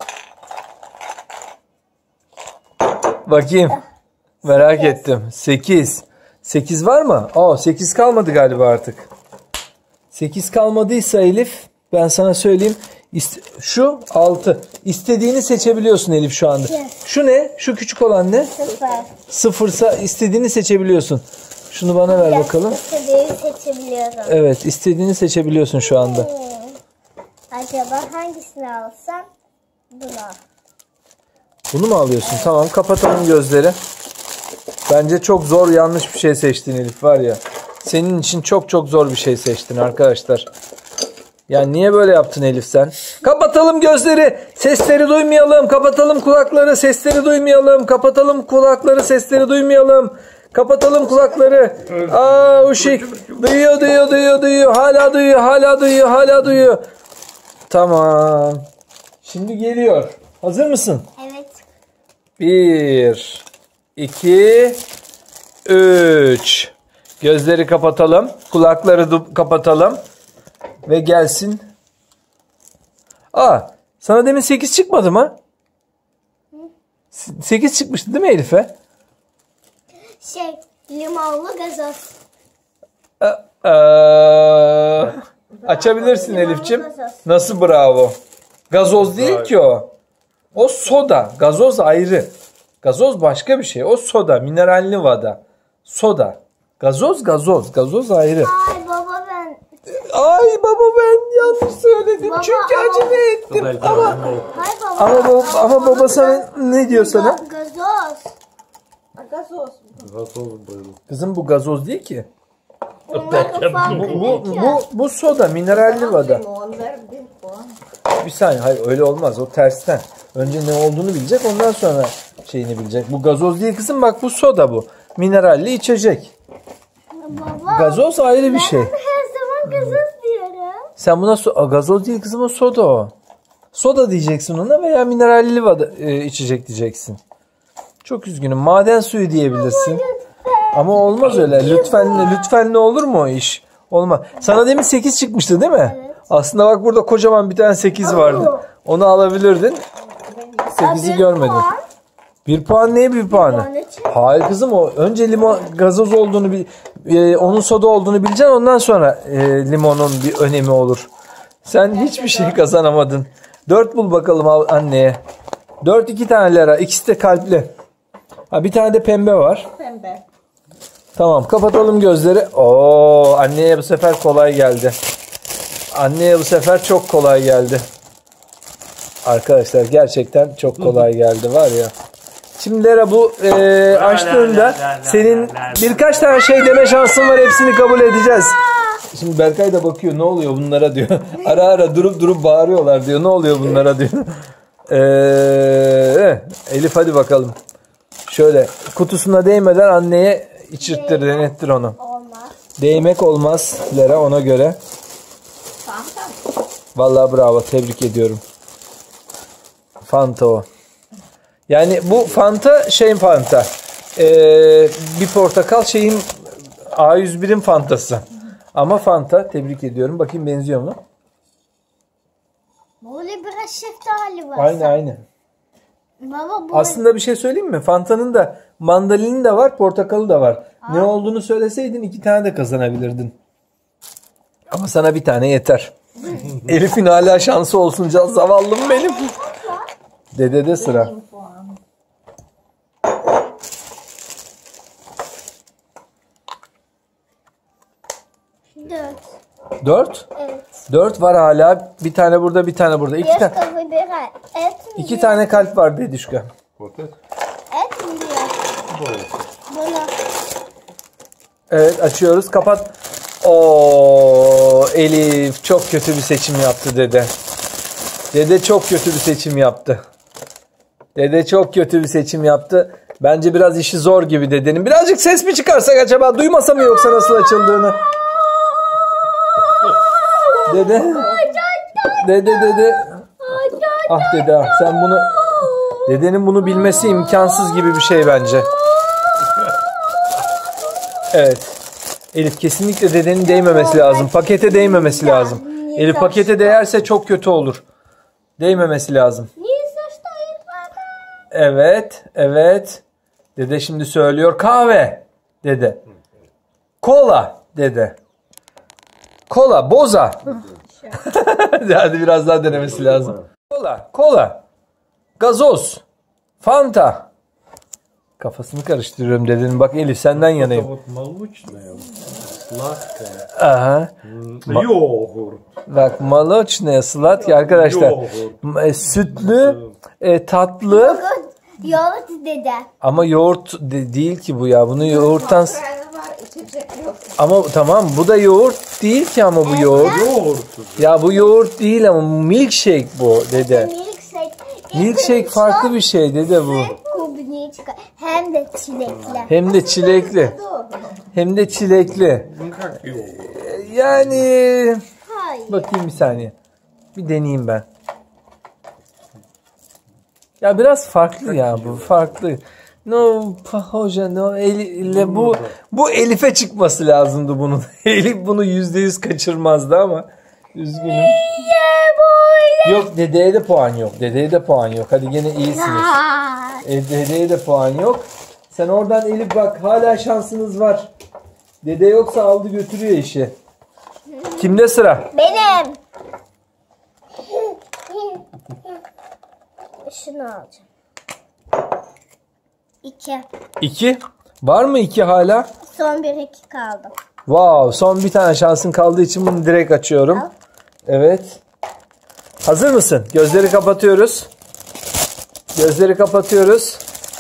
Bakayım. Merak ettim. sekiz. sekiz var mı? Aa, sekiz kalmadı galiba artık. sekiz kalmadıysa Elif, ben sana söyleyeyim. İst- şu altı. İstediğini seçebiliyorsun Elif şu anda. Şu ne? Şu küçük olan ne?
Sıfır.
Sıfırsa istediğini seçebiliyorsun. Şu Şunu bana ver bakalım.
İstediğimi seçebiliyorum.
Evet, istediğini seçebiliyorsun şu anda.
Hmm. Acaba hangisini alsam? Bunu.
Bunu mu alıyorsun? Tamam, kapatalım gözleri. Bence çok zor, yanlış bir şey seçtin Elif, var ya. Senin için çok çok zor bir şey seçtin arkadaşlar. Yani niye böyle yaptın Elif sen? Kapatalım gözleri, sesleri duymayalım. Kapatalım kulakları, sesleri duymayalım. Kapatalım kulakları, sesleri duymayalım. Kapatalım kulakları. Aa uşik. Duyuyor, duyuyor, duyuyor, duyuyor. Hala duyuyor, hala duyuyor, hala duyuyor. Tamam. Şimdi geliyor. Hazır mısın?
Evet.
Bir, iki, üç. Gözleri kapatalım. Kulakları da kapatalım. Ve gelsin. Aa, sana demin sekiz çıkmadı mı? sekiz çıkmıştı değil mi Elif'e?
Şey, limonlu gazoz.
Ee, ee, açabilirsin Elif'ciğim. Nasıl bravo? Gazoz değil ki o. O soda. Gazoz ayrı. Gazoz başka bir şey. O soda. Mineralli vada. Soda. Gazoz gazoz. Gazoz ayrı.
Ay baba ben.
Ay baba ben yanlış söyledim.
Baba,
Çünkü
ama-
acele ettim. Ama
Hay baba.
ama baba, ama baba sana ne diyor sana?
Ga- gazoz.
Gazoz.
Gazoz böyle.
Kızım bu gazoz değil ki.
Bunların farkı
Bu
ne
bu
ki?
bu, bu soda, mineralli vada.
Limon ver bir puan.
Bir saniye, hayır öyle olmaz. O tersten. Önce ne olduğunu bilecek, ondan sonra şeyini bilecek. Bu gazoz değil kızım, bak bu soda bu. Mineralli içecek.
Baba.
Gazoz ayrı bir şey.
Ben her zaman gazoz diyorum.
Sen buna so- Aa, gazoz değil kızım, o soda o. Soda diyeceksin ona veya mineralli vada, e, içecek diyeceksin. Çok üzgünüm. Maden suyu diyebilirsin. Ama olmaz öyle. Lütfen lütfen ne olur mu o iş? Olmaz. Sana demin sekiz çıkmıştı değil mi?
Evet.
Aslında bak burada kocaman bir tane sekiz vardı. Onu alabilirdin. sekizi
Bir
görmedin.
puan.
Bir puan neye bir puanı?
Puan için.
Hayır kızım, o önce limon gazoz olduğunu bil, e, onun soda olduğunu bileceksin, ondan sonra e, limonun bir önemi olur. Sen hiçbir şey kazanamadın. Dört bul bakalım al anneye. Dört iki tane lira. İkisi de kalpli. Ha, bir tane de pembe var.
Pembe.
Tamam, kapatalım gözleri. Oo, anneye bu sefer kolay geldi. Anneye bu sefer çok kolay geldi. Arkadaşlar gerçekten çok kolay geldi var ya. Şimdi Lera bu e, açtığında senin birkaç tane şey deme şansın var, hepsini kabul edeceğiz. Şimdi Berkay da bakıyor, ne oluyor bunlara diyor. Ara ara durup durup bağırıyorlar diyor. Ne oluyor bunlara diyor. Ee, Elif hadi bakalım. Şöyle kutusuna değmeden anneye içirttir, denettir onu.
Olmaz.
Değmek olmaz Lera, ona göre.
Fanta.
Vallahi bravo, tebrik ediyorum. Fanta o. Yani bu Fanta şey Fanta. Ee, bir portakal şeyin A yüz bir'in Fantası. Ama Fanta, tebrik ediyorum. Bakayım benziyor mu?
Böyle biraz şeftali var.
Aynı aynı.
Baba bu
Aslında bir şey söyleyeyim mi? Fanta'nın da mandalini de var, portakalı da var. Ne olduğunu söyleseydin iki tane de kazanabilirdin. Ama sana bir tane yeter. Elif'in hala şansı olsun can, zavallım benim. Dedede sıra.
Bir puan.
dört.
Dört.
Evet.
Dört var hala. Bir tane burada, bir tane burada. İki,
Yaş
ta-
kafı bir et mi
iki
diyor?
tane kalp var Bedüşka.
Patates.
Et mi diyor?
Böyle.
Bunu.
Evet, açıyoruz. Kapat. Oo, Elif çok kötü bir seçim yaptı dede. Dede çok kötü bir seçim yaptı. Dede çok kötü bir seçim yaptı. Bence biraz işi zor gibi dedenin. Birazcık ses mi çıkarsak acaba? Duymasa mı yoksa nasıl açıldığını? Dede. Dede dede. Ah dede ah. Sen bunu... Dedenin bunu bilmesi imkansız gibi bir şey bence. Evet. Elif kesinlikle dedenin değmemesi lazım. Pakete değmemesi lazım. Elif pakete değerse çok kötü olur. Değmemesi lazım.
Niye saçta ayırmadın?
Evet, evet. Dede şimdi söylüyor. Kahve dede. Kola dede. Kola, boza. Hadi biraz daha denemesi lazım. Kola, kola. Gazoz. Fanta. Kafasını karıştırıyorum dedenin. Bak Elif senden yanayım.
Вот молочное, сладкое.
Aha.
Йогурт.
Bak молочная, sladki arkadaşlar.
Yoğurt.
E, sütlü, e, tatlı
Yoğurt dede.
ama yoğurt de- değil ki bu ya. Bunu yoğurttan...
Sırayla var, içecek yok.
Ama tamam bu da yoğurt değil ki ama bu yoğurt.
Йогурт.
Ya bu yoğurt değil ama milkshake bu dede.
Milkshake.
Milkshake farklı bir şey dede bu.
Клубничка. Hem de çilekli.
Hem de çilekli.
Doğru.
Hem de çilekli.
Ну как йогурт?
Yani
Hayır.
bakayım bir saniye. Bir deneyeyim ben. Ya biraz farklı ya bu farklı. No hoca no Elif'le bu bu Elif'e çıkması lazımdı bunun. Elif bunu yüzde yüz kaçırmazdı ama üzgünüm. Yok dedeye de puan yok. Dedeye de puan yok. Hadi gene iyisiniz. E, dedeye de puan yok. Sen oradan Elif bak hala şansınız var. Dede yoksa aldı götürüyor işi. Kimde sıra?
Benim. Şunu alacağım. İki.
İki. Var mı iki hala?
Son bir iki kaldı.
Wow, son bir tane şansın kaldığı için bunu direkt açıyorum.
Al.
Evet. Hazır mısın? Gözleri kapatıyoruz. Gözleri kapatıyoruz.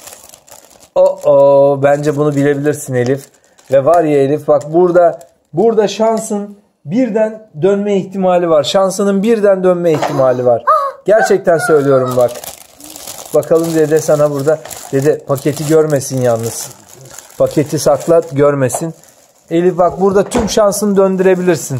Oo, bence bunu bilebilirsin Elif. Ve var ya Elif bak burada burada şansın birden dönme ihtimali var. Şansının birden dönme ihtimali var. Gerçekten söylüyorum bak. Bakalım dede sana burada. Dede paketi görmesin yalnız. Paketi saklat görmesin. Elif bak burada tüm şansını döndürebilirsin.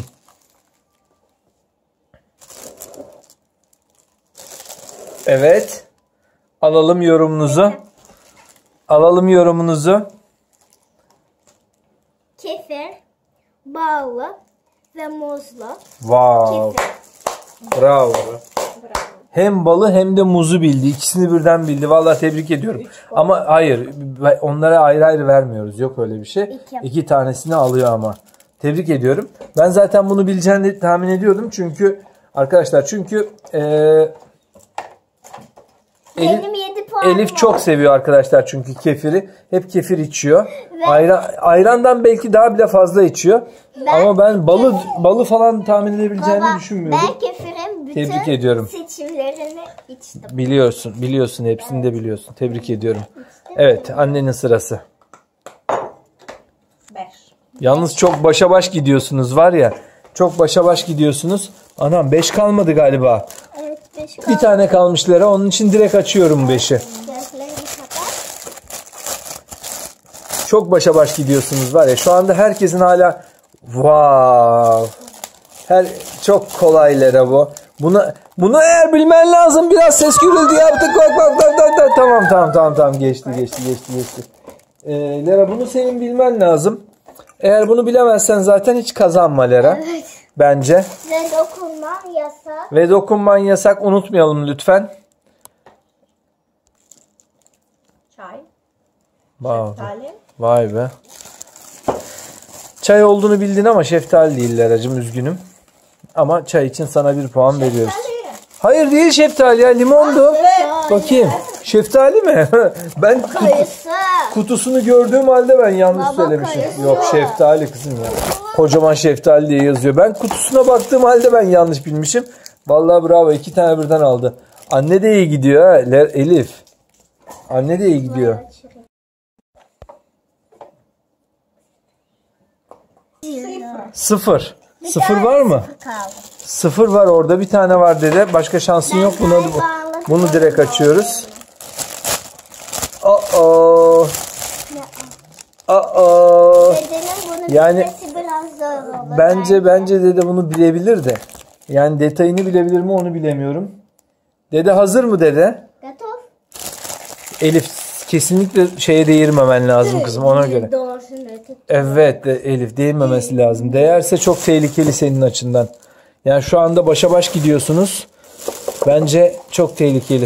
Evet. Alalım yorumunuzu. Alalım yorumunuzu.
Kefir, ballı ve muzlu.
Wow.
Kefir.
Bravo. Hem balı hem de muzu bildi. İkisini birden bildi. Vallahi tebrik ediyorum. Ama hayır. Onlara ayrı ayrı vermiyoruz. Yok öyle bir şey.
İki.
İki tanesini alıyor ama. Tebrik ediyorum. Ben zaten bunu bileceğini tahmin ediyordum. Çünkü arkadaşlar çünkü eee Elif,
Benim yedi puanım
Elif
var.
çok seviyor arkadaşlar çünkü kefiri. Hep kefir içiyor.
Ve-
Ayran, ayrandan belki daha bile fazla içiyor.
Ben-
Ama ben balı balı falan tahmin edebileceğini
Baba,
düşünmüyordum.
ben kefirin bütün
Tebrik ediyorum.
seçimlerini içtim.
Biliyorsun, biliyorsun hepsini de biliyorsun. Tebrik ediyorum. Evet, annenin sırası.
Beş.
Yalnız çok başa baş gidiyorsunuz var ya. Çok başa baş gidiyorsunuz. Anam beş kalmadı galiba.
Evet, beş
Bir
kaldı.
tane kalmışlara. Onun için direkt açıyorum beşi.
Gözlerimi kapat.
Çok başa baş gidiyorsunuz var ya. Şu anda herkesin hala wow. Her çok kolaylara bu. Bunu bunu eğer bilmen lazım. Biraz ses gürültü yaptık. Bak bak bak bak. bak. Tamam tamam tamam tamam geçti geçti geçti geçti. Ee, Lera bunu senin bilmen lazım. Eğer bunu bilemezsen zaten hiç kazanma Lera.
Evet.
Bence.
Ve dokunmam yasak.
Ve dokunman yasak. Unutmayalım lütfen.
Çay.
Wow.
Talim.
Vay be. Çay olduğunu bildin ama şeftali değil Leracığım, üzgünüm. Ama çay için sana bir puan veriyoruz. Hayır değil şeftali ya, limondu. Bakayım. Şeftali mi? Ben kut-
Kayısı.
kutusunu gördüğüm halde ben yanlış
Baba,
söylemişim.
kayısı.
Yok şeftali kızım ya. Kocaman şeftali diye yazıyor. Ben kutusuna baktığım halde ben yanlış bilmişim. Vallahi bravo, iki tane birden aldı. Anne de iyi gidiyor ha Le- Elif. Anne de iyi gidiyor. Sıfır. Sıfır var mı?
Kaldı.
Sıfır var orada, bir tane var dede. Başka şansın yok. Buna, bunu direkt açıyoruz. Oh oh.
Dedenin bunu
Yani-
bilmesi biraz zor olur.
Bence bence dede bunu bilebilir de. Yani detayını bilebilir mi onu bilemiyorum. Dede hazır mı dede?
Gatov.
Elif kesinlikle şeye değirmemen lazım kızım, ona göre.
Doğrusunu ötüp.
Evet de, Elif değmemesi lazım. Değerse çok tehlikeli senin açından. Yani şu anda başa baş gidiyorsunuz. Bence çok tehlikeli.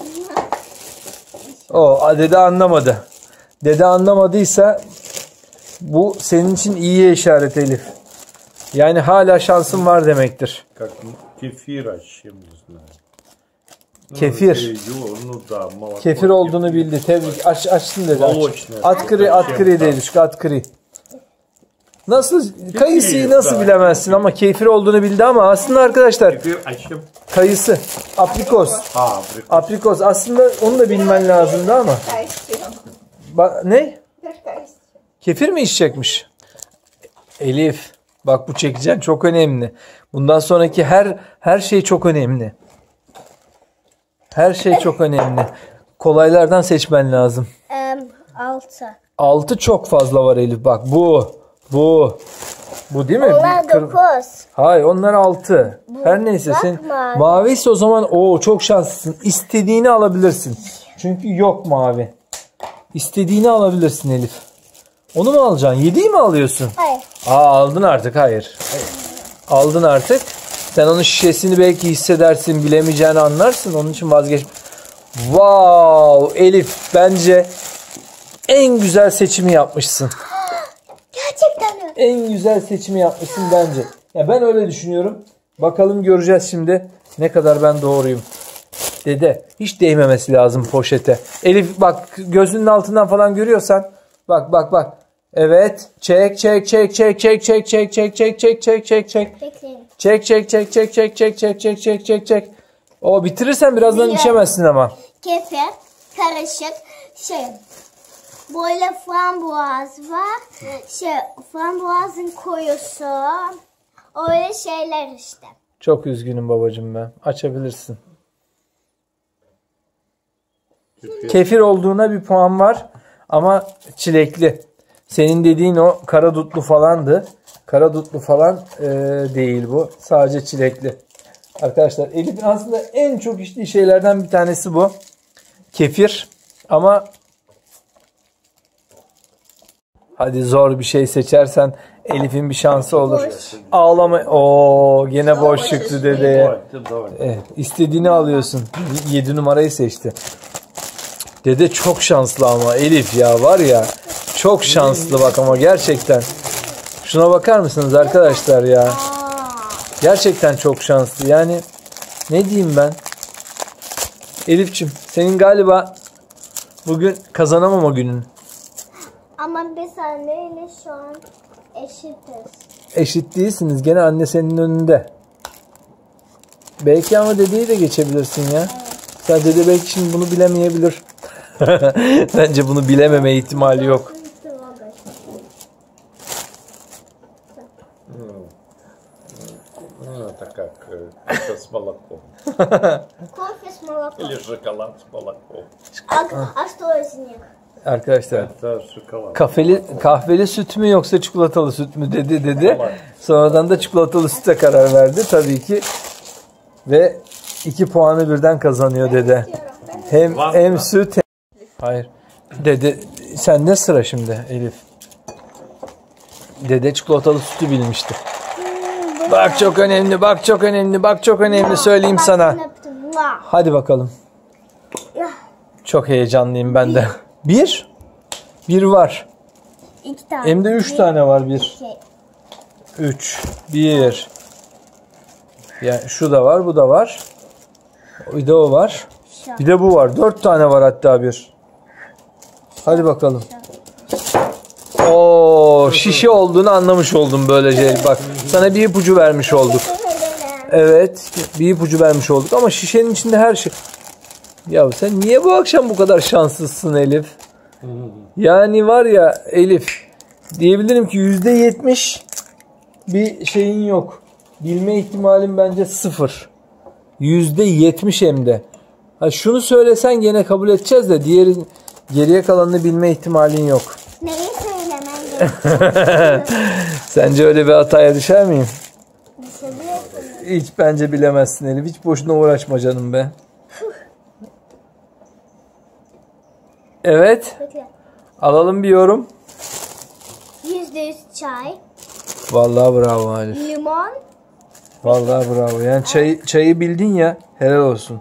O dede anlamadı. Dede anlamadıysa bu senin için iyiye işaret Elif. Yani hala şansın var demektir.
Как кефира, с чем не знаю.
Kefir. Kefir olduğunu bildi. Tebrik. Aç, açtın dedi. Aç. Atkri, atkri dedi. Şu atkri. Nasıl kayısıyı nasıl bilemezsin ama kefir olduğunu bildi ama aslında arkadaşlar kayısı, aprikos. Aprikos aslında onu da bilmen lazımdı ama. Ba ne? Kefir mi içecekmiş? Elif, bak bu çekicen çok önemli. Bundan sonraki her her şey çok önemli. Her şey çok önemli. Kolaylardan seçmen lazım.
Um, altı.
Altı çok fazla var Elif. Bak bu, bu, bu değil mi?
Onlar
Kır...
dokuz.
Hayır onlar altı. Her neyse
bak
sen
mavi.
mavi ise o zaman o çok şanslısın. İstediğini alabilirsin. Çünkü yok mavi. İstediğini alabilirsin Elif. Onu mu alacaksın? Yediği mi alıyorsun?
Hayır.
Aa aldın artık. Hayır. Hayır. Aldın artık. Sen onun şişesini belki hissedersin, bilemeyeceğini anlarsın. Onun için vazgeç. Wow Elif bence en güzel seçimi yapmışsın.
Gerçekten mi?
En güzel seçimi yapmışsın bence. Ya ben öyle düşünüyorum. Bakalım göreceğiz şimdi ne kadar ben doğruyum. Dede hiç değmemesi lazım poşete. Elif bak gözünün altından falan görüyorsan bak bak bak. Evet. Çek çek çek çek çek çek çek çek çek çek çek çek çek.
Bekleyin.
Çek çek çek çek çek çek çek çek çek çek çek. O bitirirsen birazdan içemezsin ama.
Kefir, karışık, şey, böyle frambuaz var, şey, frambuazın koyusu, öyle şeyler işte.
Çok üzgünüm babacığım ben. Açabilirsin. Kefir olduğuna bir puan var ama çilekli. Senin dediğin o karadutlu falandı. Karadutlu falan e, değil bu. Sadece çilekli. Arkadaşlar Elif'in aslında en çok içtiği şeylerden bir tanesi bu. Kefir. Ama hadi zor bir şey seçersen Elif'in bir şansı olur. Ağlama. Oo, gene boş çıktı dedeye. Evet, istediğini alıyorsun. yedi numarayı seçti. Dede çok şanslı ama Elif ya var ya. Çok şanslı bak ama gerçekten. Şuna bakar mısınız arkadaşlar ya? Gerçekten çok şanslı. Yani ne diyeyim ben? Elif'ciğim senin galiba bugün kazanamama günün.
Ama biz anneyle şu an eşitiz.
Eşit değilsiniz. Gene anne senin önünde. Belki ama dedeyi de geçebilirsin ya. Evet. Sen dede belki şimdi bunu bilemeyebilir. Bence bunu bilememe ihtimali yok.
Это как кофе с молоком.
Кофе с молоком.
Или шоколад с молоком.
А, а что из них?
Arkadaşlar
Это шоколад.
kahveli, kahveli süt mü yoksa çikolatalı süt mü dedi dedi. Sonradan da çikolatalı süte karar verdi tabii ki. Ve iki puanı birden kazanıyor dede. Hem hem süt hem... Hayır. Dede sende sıra şimdi Elif. Dede çikolatalı sütü bilmişti. Bak çok önemli, bak çok önemli, bak çok önemli söyleyeyim sana. Hadi bakalım. Çok heyecanlıyım ben de. Bir. Bir var.
İki tane.
Hem de üç bir, tane var bir. Iki. Üç. Bir. Yani şu da var, bu da var. Bir de o var. Şu. Bir de bu var. Dört tane var hatta bir. Hadi bakalım. Oo, şişe olduğunu anlamış oldum böylece. Bak sana bir ipucu vermiş olduk. Evet, bir ipucu vermiş olduk ama şişenin içinde her şey. Ya sen niye bu akşam bu kadar şanslısın Elif? Yani var ya Elif, diyebilirim ki yüzde yetmiş bir şeyin yok. Bilme ihtimalin bence sıfır. Yüzde yetmiş hem de. Ha, şunu söylesen gene kabul edeceğiz de diğerin geriye kalanını bilme ihtimalin yok.
Neyi söylemen gerekiyor?
Sence öyle bir hataya düşer miyim? Hiç bence bilemezsin Elif. Hiç boşuna uğraşma canım be. Evet.
Bekle.
Alalım bir yorum.
Yüzde yüz çay.
Vallahi bravo Elif.
Limon.
Vallahi bravo. Yani çayı, çayı bildin ya. Helal olsun.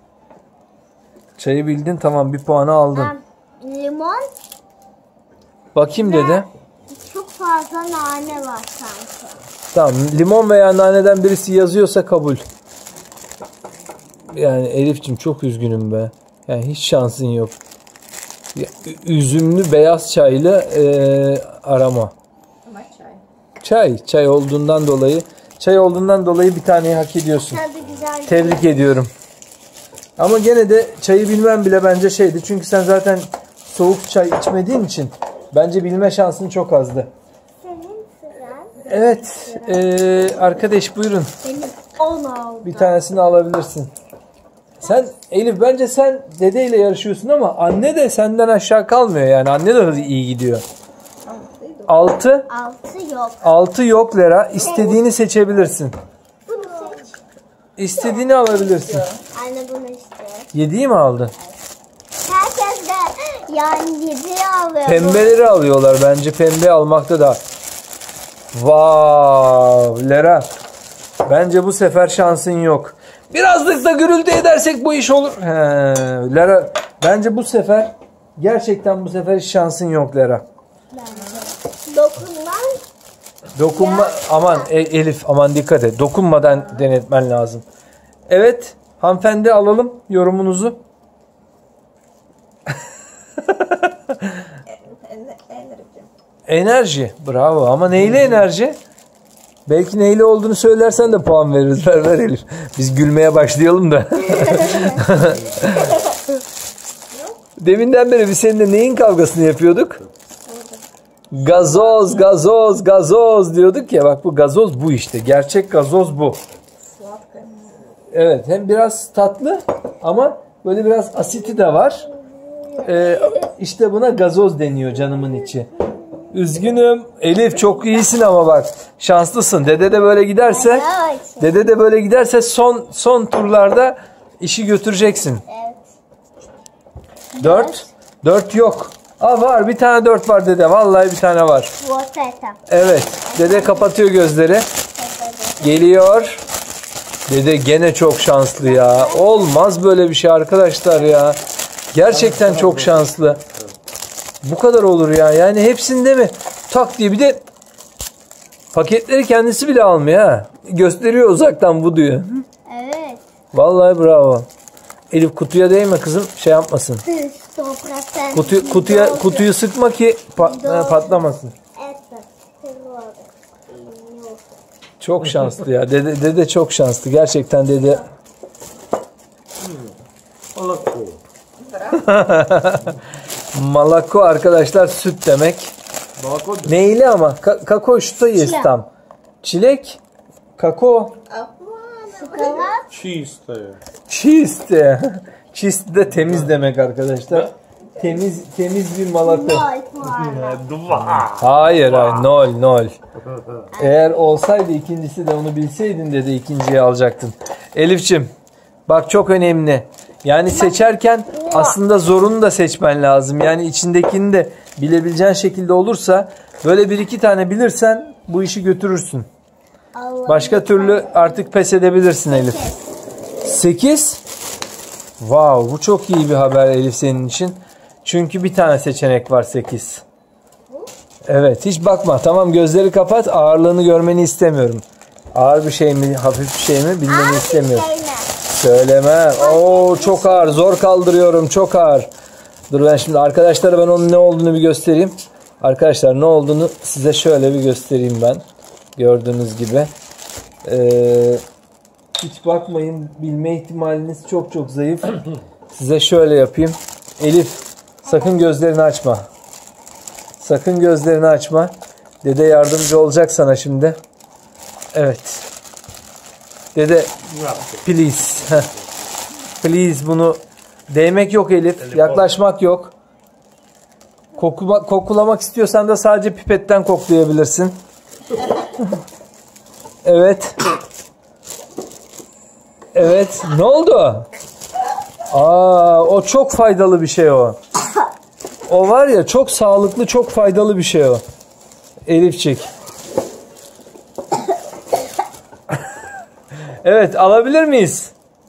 Çayı bildin, tamam, bir puanı aldın.
Limon.
Bakayım dede.
Çok fazla nane var sanki.
Tamam, limon veya naneden birisi yazıyorsa kabul. Yani Elif'cim çok üzgünüm be. Yani hiç şansın yok. Ya, üzümlü beyaz çaylı e, arama.
Ama çay.
Çay. Çay olduğundan dolayı. Çay olduğundan dolayı bir taneyi hak ediyorsun.
Tadı güzel.
Tebrik ediyorum. Ama gene de çayı bilmem bile bence şeydi. Çünkü sen zaten soğuk çay içmediğin için bence bilme şansın çok azdı.
Senin sıran.
Evet. E, arkadaş buyurun.
Benim on oldu.
Bir tanesini alabilirsin. Sen Elif bence sen dedeyle yarışıyorsun ama anne de senden aşağı kalmıyor yani. Anne de iyi gidiyor. altı.
Altı yok.
altı yok Lera. İstediğini seçebilirsin.
Bunu seç.
İstediğini alabilirsin.
Anne bunu işte.
yediyi mi aldın?
Herkes de yani yedi alıyor.
Pembeleri alıyorlar. Bence pembe almakta da. Vav Lera. Bence bu sefer şansın yok. Birazcık da gürültü edersek bu iş olur. He, Lera. Bence bu sefer gerçekten bu sefer hiç şansın yok Lera.
Dokunman.
Dokunma aman e, Elif aman dikkat et. Dokunmadan denetmen lazım. Evet hanımefendi alalım yorumunuzu.
Enerji.
Enerji. Bravo ama neyle enerji? Belki neyle olduğunu söylersen de puan veririz. Ver ver Elif. Biz gülmeye başlayalım da. Deminden beri biz seninle neyin kavgasını yapıyorduk? Gazoz, gazoz, gazoz diyorduk ya. Bak bu gazoz bu işte. Gerçek gazoz bu. Evet hem biraz tatlı ama böyle biraz asiti de var. Ee, işte buna gazoz deniyor canımın içi. Üzgünüm. Elif çok iyisin ama bak. Şanslısın. Dede de böyle giderse Dede de böyle giderse son son turlarda işi götüreceksin.
Evet.
dört. dört yok. Aa var. Bir tane dört var dede. Vallahi bir tane var.
Watertap.
Evet. Dede kapatıyor gözleri. Geliyor. Dede gene çok şanslı ya. Olmaz böyle bir şey arkadaşlar ya. Gerçekten çok şanslı. Bu kadar olur ya. Yani hepsinde mi? Tak diye bir de paketleri kendisi bile almıyor ha. Gösteriyor uzaktan bu diyor.
Evet.
Vallahi bravo. Elif kutuya değme kızım. Şey yapmasın.
Topraktan.
Kutu, kutuya kutuyu sıkma ki pa- patlamasın.
Evet.
Çok şanslı ya. Dede, dede çok şanslı. Gerçekten dede.
Malako.
Malako arkadaşlar süt demek.
Malako.
Neyli ama? Ka- kakao şu da yes
Çilek.
tam. Çilek. Kakao.
Çikolata.
Cheese.
Cheese de. Cheese de temiz demek arkadaşlar. Temiz temiz bir malako.
Dua.
Hayır hayır nol nol. Eğer olsaydı ikincisi de onu bilseydin dedi ikinciyi alacaktın. Elifçim bak çok önemli. Yani seçerken aslında zorunu da seçmen lazım. Yani içindekini de bilebileceğin şekilde olursa böyle bir iki tane bilirsen bu işi götürürsün. Başka türlü artık pes edebilirsin Elif. sekiz. Wow, bu çok iyi bir haber Elif senin için. Çünkü bir tane seçenek var sekiz. Evet hiç bakma. Tamam gözleri kapat. Ağırlığını görmeni istemiyorum. Ağır bir şey mi hafif bir şey mi bilmeni istemiyorum. Söyleme. Oo çok ağır. Zor kaldırıyorum. Çok ağır. Dur ben şimdi arkadaşlara ben onun ne olduğunu bir göstereyim. Arkadaşlar ne olduğunu size şöyle bir göstereyim ben. Gördüğünüz gibi. Ee, hiç bakmayın. Bilme ihtimaliniz çok çok zayıf. Size şöyle yapayım. Elif sakın gözlerini açma. Sakın gözlerini açma. Dede yardımcı olacak sana şimdi. Evet. Dede please. Heh. Please bunu değmek yok Elif. Yaklaşmak yok. Kokuma, kokulamak istiyorsan da sadece pipetten koklayabilirsin. Evet. Evet. Ne oldu? Aa, o çok faydalı bir şey o. O var ya çok sağlıklı, çok faydalı bir şey o. Elifçik. Evet, alabilir miyiz?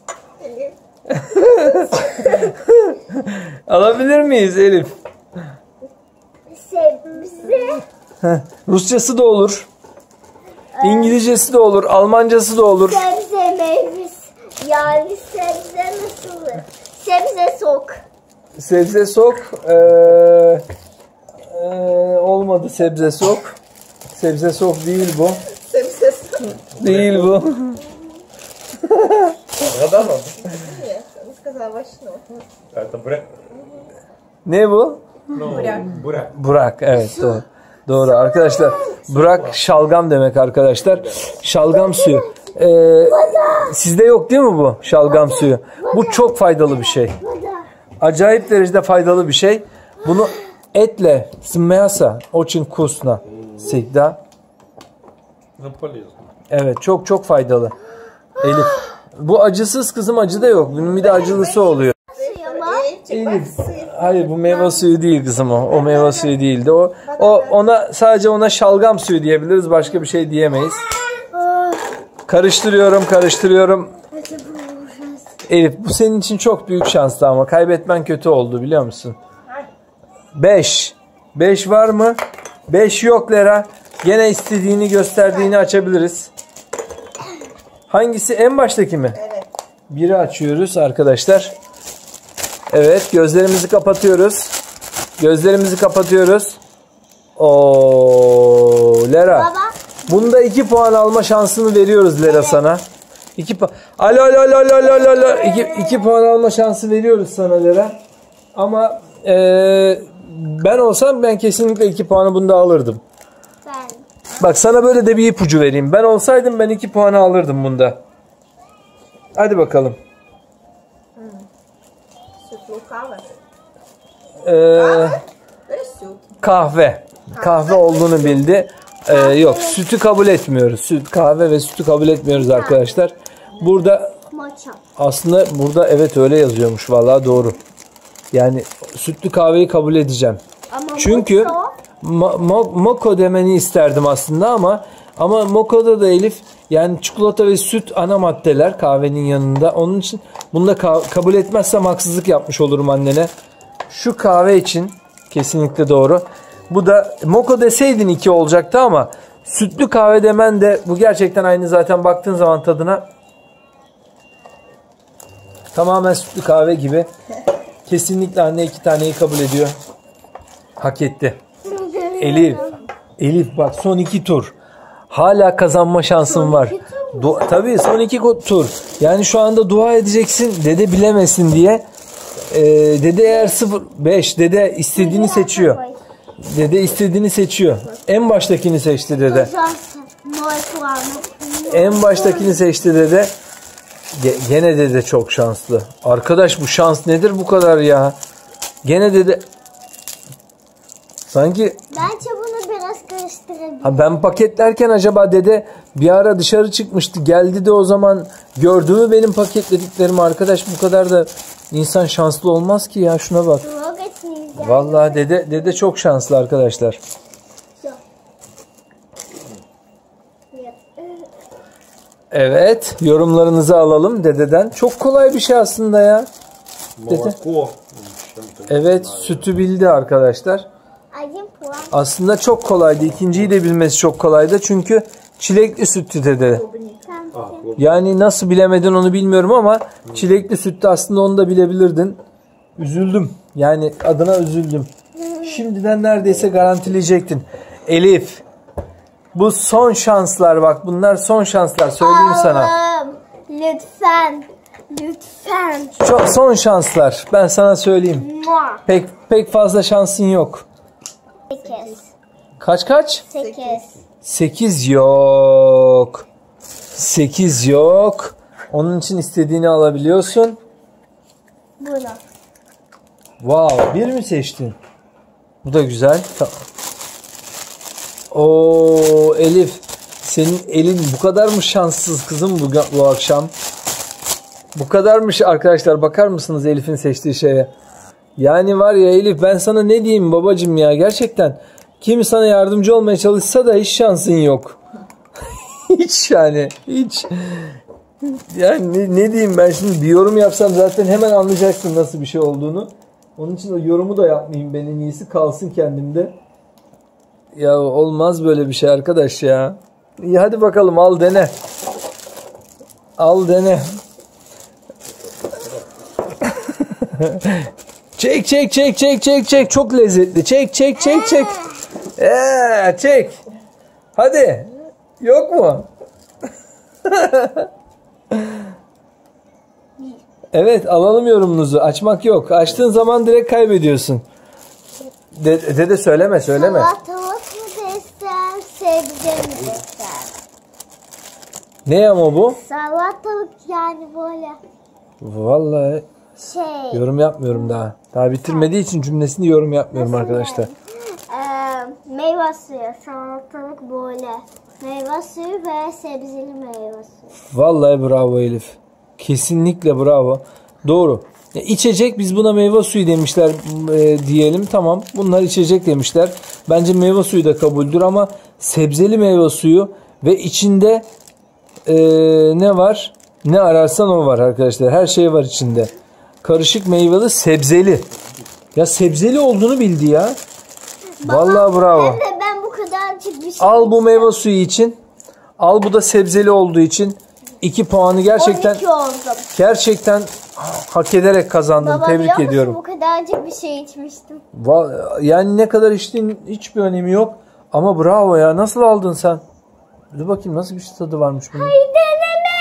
Alabilir miyiz Elif?
Sebze.
Rusçası da olur. İngilizcesi de olur, Almancası da olur.
Sebze meyvesi. Yani sebze sebze sok.
Sebze sok. Ee, ee, olmadı sebze sok. Sebze sok değil bu.
Sebze sok.
Değil bu.
Гадано?
Нет, он сказал овощной.
Это буряк.
Ne bu?
Ну,
Буряк.
буряк.
Burak. Evet doğru. Doğru arkadaşlar. Burak şalgam demek arkadaşlar. Şalgam suyu. Ee, sizde yok değil mi bu şalgam suyu? Bu çok faydalı bir şey. Acayip derecede faydalı bir şey. Bunu etle смеяться очень вкусно всегда.
Ну, полезно.
Evet çok çok faydalı. Elif. Bu acısız kızım, acı da yok. Bunun bir de acılısı oluyor. Elif. Hayır bu meyve suyu değil kızım o. O meyve suyu değildi. O, o ona sadece ona şalgam suyu diyebiliriz. Başka bir şey diyemeyiz. Karıştırıyorum, karıştırıyorum. Elif bu senin için çok büyük şanslı ama kaybetmen kötü oldu biliyor musun? beş. beş var mı? beş yok Lera. Gene istediğini gösterdiğini açabiliriz. Hangisi? En baştaki mi?
Evet.
Biri açıyoruz arkadaşlar. Evet, gözlerimizi kapatıyoruz. Gözlerimizi kapatıyoruz. Oo, Lera.
Baba.
Bunda iki puan alma şansını veriyoruz Lera sana. iki puan. Alo alo alo alo alo alo. iki, iki puan alma şansı veriyoruz sana Lera. Ama e, ben olsam ben kesinlikle iki puanı bunda alırdım.
Ben.
Bak sana böyle de bir ipucu vereyim. Ben olsaydım ben iki puanı alırdım bunda. Hadi bakalım.
Sütlü kahve.
Ee,
Böyle süt.
kahve. Kahve olduğunu bildi. Ee, yok sütü kabul etmiyoruz. Süt, kahve ve sütü kabul etmiyoruz arkadaşlar. Burada
Moça.
aslında burada evet öyle yazıyormuş vallahi doğru. Yani sütlü kahveyi kabul edeceğim.
Ama
Çünkü
moça-
mo- mo- moko demeni isterdim aslında ama ama moko'da da Elif yani çikolata ve süt ana maddeler kahvenin yanında. Onun için bunu da ka- kabul etmezsem haksızlık yapmış olurum annene. Şu kahve için kesinlikle doğru. Bu da moko deseydin iki olacaktı ama sütlü kahve demen de bu gerçekten aynı zaten baktığın zaman tadına tamamen sütlü kahve gibi. Kesinlikle anne iki taneyi kabul ediyor. Hak etti. Elif. Elif bak son iki tur. Hala kazanma şansın var. Du- Tabii son iki tur. Yani şu anda dua edeceksin dede bilemesin diye. Ee, dede eğer sıfır beş dede istediğini seçiyor. Dede istediğini seçiyor. En baştakini seçti dede. En baştakini seçti dede. Ge- Gene dede çok şanslı. Arkadaş bu şans nedir bu kadar ya? Gene dede sanki
Bence bunu biraz karıştırabilirim.
ha ben paketlerken acaba dede bir ara dışarı çıkmıştı. Geldi de o zaman gördü mü benim paketlediklerimi arkadaş bu kadar da insan şanslı olmaz ki ya şuna bak. Vallahi dede dede çok şanslı arkadaşlar. Evet, yorumlarınızı alalım dededen. Çok kolay bir şey aslında ya. Dede.
Молоко. Чем-то.
Evet, sütü bildi arkadaşlar.
Один план.
Aslında çok kolaydı. İkinciyi de bilmesi çok kolaydı. Çünkü çilekli süttü dede.
А, клуб.
Yani nasıl bilemedin onu bilmiyorum ama çilekli süttü aslında onu da bilebilirdin. Üzüldüm. Yani adına üzüldüm. Şimdiden neredeyse garantileyecektin. Elif. Bu son şanslar bak. Bunlar son şanslar. Söyleyeyim sana.
Allah'ım, lütfen. Lütfen.
Çok son şanslar. Ben sana söyleyeyim.
Mua.
Pek pek fazla şansın yok.
Sekiz.
Kaç kaç?
Sekiz.
sekiz yok. sekiz yok. Onun için istediğini alabiliyorsun.
Bunu.
Wow, bir mi seçtin? Bu da güzel. Tamam. Oo Elif, senin elin bu kadar mı şanssız kızım bu, bu akşam? Bu kadarmış arkadaşlar, bakar mısınız Elif'in seçtiği şeye? Yani var ya Elif, ben sana ne diyeyim babacığım ya, gerçekten kim sana yardımcı olmaya çalışsa da hiç şansın yok. Hiç yani hiç. Yani ne, ne diyeyim ben şimdi, bir yorum yapsam zaten hemen anlayacaksın nasıl bir şey olduğunu. Onun için o yorumu da yapmayayım, ben en iyisi kalsın kendimde. Ya olmaz böyle bir şey arkadaş ya. İyi hadi bakalım, al dene. Al dene. Çek çek çek çek çek çek. Çok lezzetli. Çek çek çek çek. Ee, çek. Hadi. Yok mu? Evet, alalım yorumunuzu. Açmak yok. Açtığın zaman direkt kaybediyorsun. De, dede söyleme söyleme.
Salatalık mı desem, sebze mi desem?
Ne ama bu?
Salatalık yani böyle
Vallahi
şey.
yorum yapmıyorum daha. Daha bitirmediği için cümlesini yorum yapmıyorum arkadaşlar.
Ee, meyve suyu, salatalık böyle. Meyve suyu ve sebzeli meyve suyu.
Vallahi bravo Elif. Kesinlikle bravo. Doğru. Ya içecek, biz buna meyve suyu demişler e, diyelim, tamam. Bunlar içecek demişler. Bence meyve suyu da kabuldür ama sebzeli meyve suyu ve içinde e, ne var? Ne ararsan o var arkadaşlar. Her şey var içinde. Karışık meyveli sebzeli. Ya sebzeli olduğunu bildi ya. Vallahi bravo.
Hem de ben bu kadarcık bir şey.
Al bu meyve suyu için. Al bu da sebzeli olduğu için. iki puanı gerçekten
on iki oldum.
gerçekten hak ederek kazandın.
Baba,
Tebrik
biliyor musun,
ediyorum.
bu kadarcık bir şey içmiştim.
Va- Yani ne kadar içtiğin hiçbir önemi yok. Ama bravo ya. Nasıl aldın sen? Dur bakayım, nasıl bir tadı varmış bunun.
Ay deneme.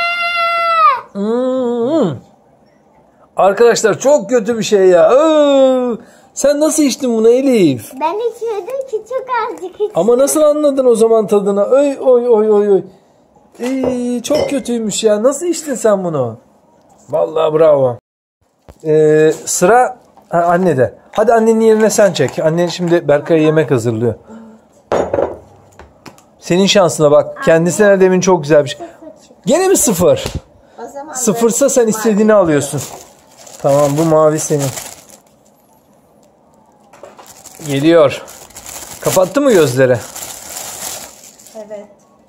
Hmm. Arkadaşlar çok kötü bir şey ya. Iıı. Sen nasıl içtin bunu Elif?
Ben içmedim ki, çok azıcık içtim.
Ama nasıl anladın o zaman tadına? Oy oy oy oy oy. Ee, çok kötüymüş ya. Nasıl içtin sen bunu? Vallahi bravo. Ee, sıra ha, annede. Hadi annenin yerine sen çek. Annen şimdi Berkay'a yemek hazırlıyor. Senin şansına bak. Kendisine demin çok güzel bir şey. Gene mi sıfır?
O zaman
Sıfırsa sen istediğini alıyorsun. Tamam, bu mavi senin. Geliyor. Kapattı mı gözleri?
evet.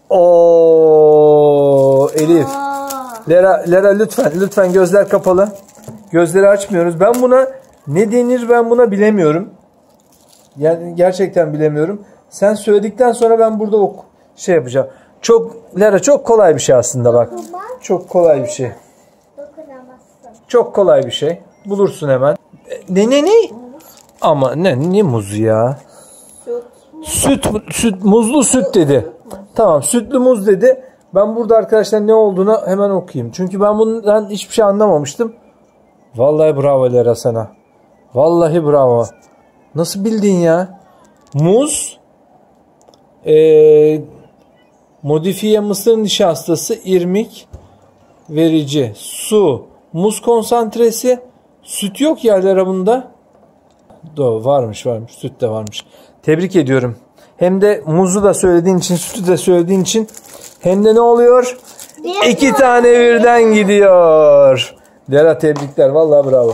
Oo Elif.
Aa,
Lera, Lera lütfen lütfen gözler kapalı. Gözleri açmıyoruz. Ben buna ne denir, ben buna bilemiyorum. Yani gerçekten bilemiyorum. Sen söyledikten sonra ben burada ok şey yapacağım. Çok Lera, çok kolay bir şey aslında bak. Çok kolay bir şey.
dokunamazsın.
Çok kolay bir şey. Bulursun hemen. Ne ne ne? Ama ne ne muzu ya?
Süt.
Süt süt muzlu süt dedi. Tamam, sütlü muz dedi. Ben burada arkadaşlar ne olduğunu hemen okuyayım. Çünkü ben bundan hiçbir şey anlamamıştım. Vallahi bravo Lera sana. Vallahi bravo. Nasıl bildin ya? Muz, ee, modifiye mısır nişastası, irmik verici, su, muz konsantresi, süt yok ya Lera bunda. Doğru, varmış varmış. Süt de varmış. Tebrik ediyorum. Hem de muzu da söylediğin için, sütü de söylediğin için, hem de ne oluyor?
Bir
İki tane birden gidiyor. Lera tebrikler. Vallahi bravo.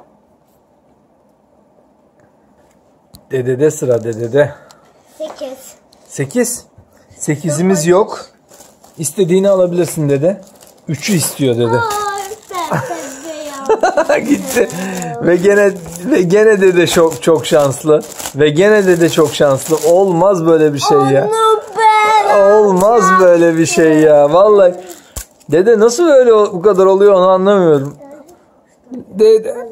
Dedede sıra, dedede.
Sekiz.
Sekiz. Sekizimiz yok. İstediğini alabilirsin dede. Üçü istiyor dede.
Aa, ben sebze ya.
Gitti. Ve gene ve gene dede çok çok şanslı. Ve gene dede çok şanslı. Olmaz böyle bir şey ya.
Onu ben.
Olmaz böyle bir şey ya. Vallahi dede nasıl böyle bu kadar oluyor onu anlamıyorum. Dede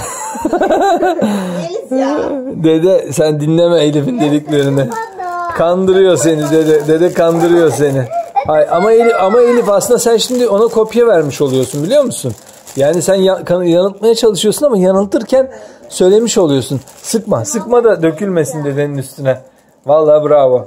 Melis ya.
dede sen dinleme Elif'in dediklerini. Kandırıyor seni dede. Dede kandırıyor seni. Hayır, ama Elif, ama Elif aslında sen şimdi ona kopya vermiş oluyorsun, biliyor musun? Yani sen ya- kan- yanıltmaya çalışıyorsun ama yanıltırken söylemiş oluyorsun. Sıkma, sıkma da dökülmesin dedenin üstüne. Vallahi bravo.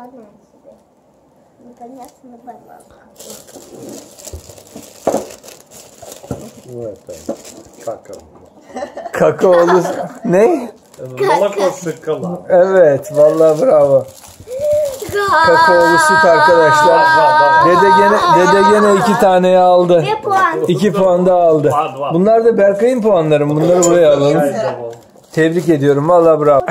Kakao.
Kakaolu ne?
Молоко sıkıla.
Evet, vallahi bravo. Kakaolu süt arkadaşlar. Dede gene dede gene iki taneyi aldı.
Bir puan.
İki puan da aldı. Bunlar da Berkay'ın puanları. Bunları buraya alalım. Tebrik ediyorum. Vallahi bravo.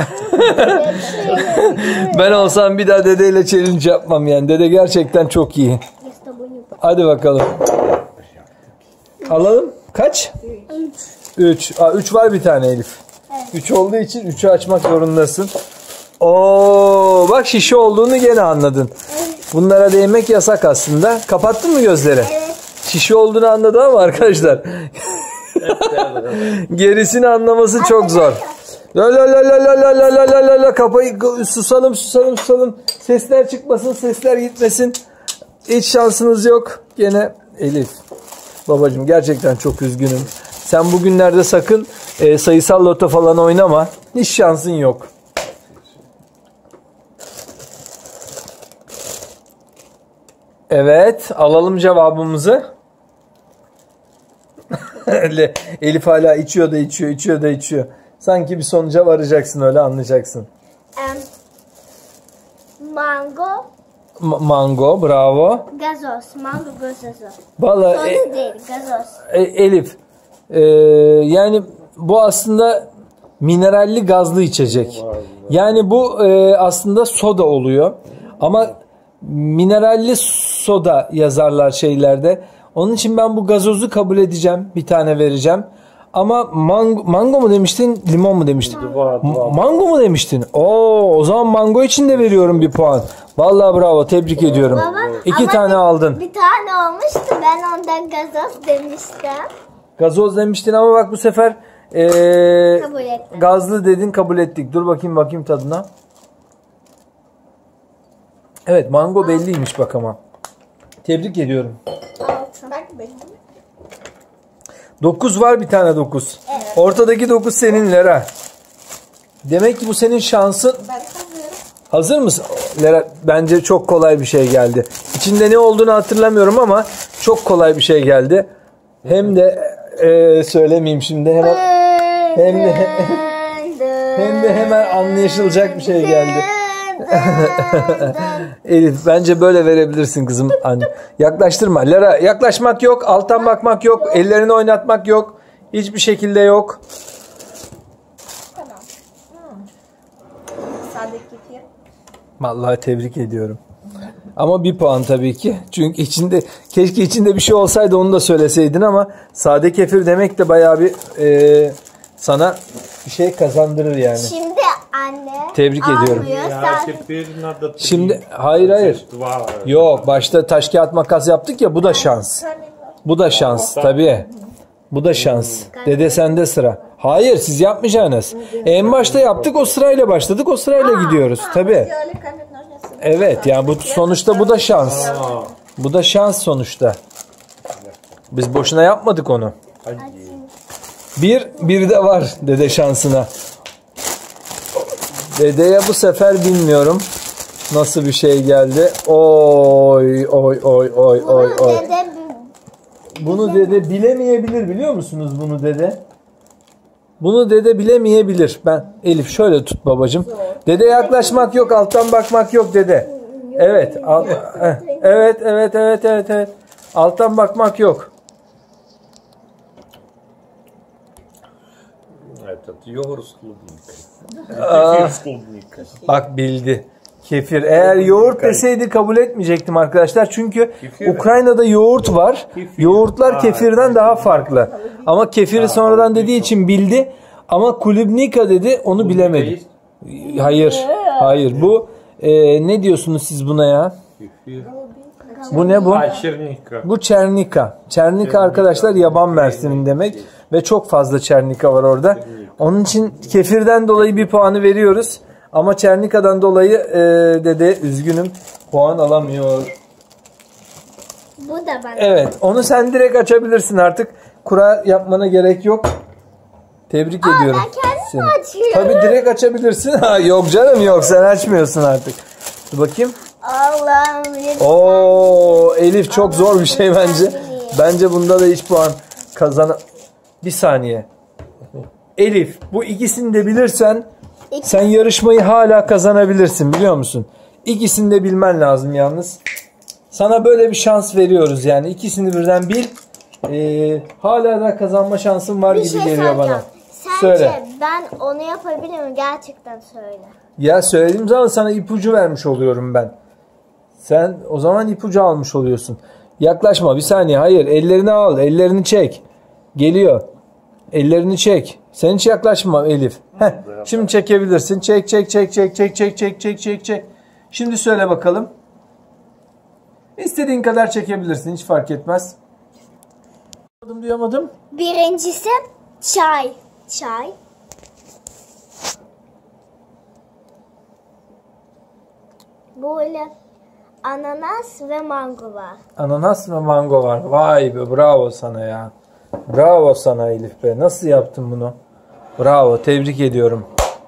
Ben olsam bir daha dedeyle challenge yapmam yani. Dede gerçekten çok iyi. Hadi bakalım. Alalım. Kaç? Üç. Aa, üç var bir tane Elif. Üç olduğu için üçü açmak zorundasın. Oo, bak şişe olduğunu gene anladın. Bunlara değmek yasak aslında. Kapattın mı gözleri?
Evet.
Şişe olduğunu anladı ama arkadaşlar. Gerisini anlaması çok zor. La la la la la la la la la la kapayı susalım susalım susalım. Sesler çıkmasın, sesler gitmesin. Hiç şansınız yok. Gene Elif. Babacığım gerçekten çok üzgünüm. Sen bugünlerde sakın e, sayısal loto falan oynama. Hiç şansın yok. Evet, alalım cevabımızı. Elif hala içiyor da içiyor, içiyor da içiyor. Sanki bir sonuca varacaksın, öyle anlayacaksın.
Em, mango,
Ma- mango, bravo.
gazoz. Mango gazoz.
Vallahi
Soda
e-
değil, gazoz.
e- Elif, e, yani bu aslında mineralli gazlı içecek. Yani bu e, aslında soda oluyor. Ama mineralli soda yazarlar şeylerde. Onun için ben bu gazozu kabul edeceğim. Bir tane vereceğim. Ama mango, mango mu demiştin, limon mu demiştin? Ma- mango mu demiştin? Oo, o zaman mango için de veriyorum bir puan. Vallahi bravo, tebrik ediyorum.
Baba,
İki
ama
tane
bir-
aldın.
Bir tane olmuştu, ben ondan gazoz demiştim.
Gazoz demiştin ama bak bu sefer ee,
Kabul ettim.
gazlı dedin, kabul ettik. Dur bakayım bakayım tadına. Evet, mango belliymiş bak ama. Tebrik ediyorum.
Altı.
Bak benim.
dokuz var, bir tane dokuz. Ortadaki dokuz senin Lera. Demek ki bu senin şansın.
Ben sanıyorum.
Hazır mısın? Lera, bence çok kolay bir şey geldi. İçinde ne olduğunu hatırlamıyorum ama çok kolay bir şey geldi. Hem de e, söylemeyeyim şimdi, hemen hem de hem de hemen anlaşılacak bir şey geldi. Elif, bence böyle verebilirsin kızım. Anne. Yaklaştırma. Lera, yaklaşmak yok, alttan bakmak yok, ellerini oynatmak yok. Hiçbir şekilde yok.
Tamam. Hmm. Sade kefir.
Vallahi tebrik ediyorum. Ama bir puan tabii ki. Çünkü içinde, keşke içinde bir şey olsaydı onu da söyleseydin ama sade kefir demek de bayağı bir e, sana bir şey kazandırır yani.
Şimdi anne
Tebrik ediyorum.
almıyor,
Ja,
sadece-
теперь надо три.
Şimdi hayır hayır.
Два.
Yok, başta taş kağıt makas yaptık ya, bu da şans. Bu da şans tabii. Bu da şans. Dede sende sıra. Hayır, siz yapmayacaksınız. En başta yaptık, o sırayla başladık, o sırayla gidiyoruz tabii.
Сделали камень, ножницы.
Evet, yani bu sonuçta bu da şans.
А,
Bu da şans sonuçta. Biz boşuna yapmadık onu.
один.
Bir, bir de var dede şansına. Dedeye bu sefer bilmiyorum nasıl bir şey geldi. Oy oy oy oy oy
Bunu
oy.
dede
Bunu dede bilemeyebilir, biliyor musunuz bunu dede? Bunu dede bilemeyebilir. Ben Elif şöyle tut babacığım. Dede yaklaşmak yok, alttan bakmak yok dede. Evet, al, eh, evet, evet, evet, evet, evet. Alttan bakmak yok.
Этот йогурт с клубникой. Кефир с клубникой.
Bak bildi. Kefir. Eğer yoğurt deseydi kabul etmeyecektim arkadaşlar. Çünkü
Kefir.
Ukrayna'da yoğurt var.
Kefir.
Yoğurtlar
Ha,
kefirden daha farklı. Ama kefiri sonradan dediği için bildi. Ama kulübnika dedi, onu bilemedi. Hayır. Hayır. Bu e, ne diyorsunuz siz buna ya?
Кефир.
Bu ne bu?
А, черника.
Bu çernika. Çernika arkadaşlar yaban mersinin demek. Ve çok fazla çernika var orada. Onun için kefirden dolayı bir puanı veriyoruz. Ama çernikadan dolayı e, dede üzgünüm, puan alamıyor.
bu da bana.
Evet, onu sen direkt açabilirsin artık. Kura yapmana gerek yok. Tebrik
Aa,
ediyorum.
ben kendim
seni.
açıyorum.
Tabii direkt açabilirsin. Ha, yok canım yok, sen açmıyorsun artık. Dur bakayım.
Allah'ım lütfen.
Oo, Elif çok zor bir şey bence. Bence bunda da hiç puan kazan. Bir saniye. Elif, bu ikisini de bilirsen sen yarışmayı hala kazanabilirsin, biliyor musun? İkisini de bilmen lazım yalnız. Sana böyle bir şans veriyoruz yani. İkisini birden bil. Ee, hala da kazanma şansın var
Bir
gibi
şey
geliyor bana.
soracağım. Sence
Söyle.
ben onu yapabilir miyim? Gerçekten söyle.
Ya söylediğim zaman sana ipucu vermiş oluyorum ben. Sen o zaman ipucu almış oluyorsun. Yaklaşma bir saniye. Hayır, ellerini al. Ellerini çek. Geliyor. Ellerini çek. Sen hiç yaklaşma Elif. Heh, şimdi çekebilirsin. Çek çek çek çek çek çek çek çek çek çek. Şimdi söyle bakalım. İstediğin kadar çekebilirsin. Hiç fark etmez. Duyamadım.
Birincisi çay. Çay. Böyle ananas ve mango var.
Ananas ve mango var. Vay be, bravo sana ya. Bravo sana Elif be. Nasıl yaptın bunu? Bravo, tebrik ediyorum.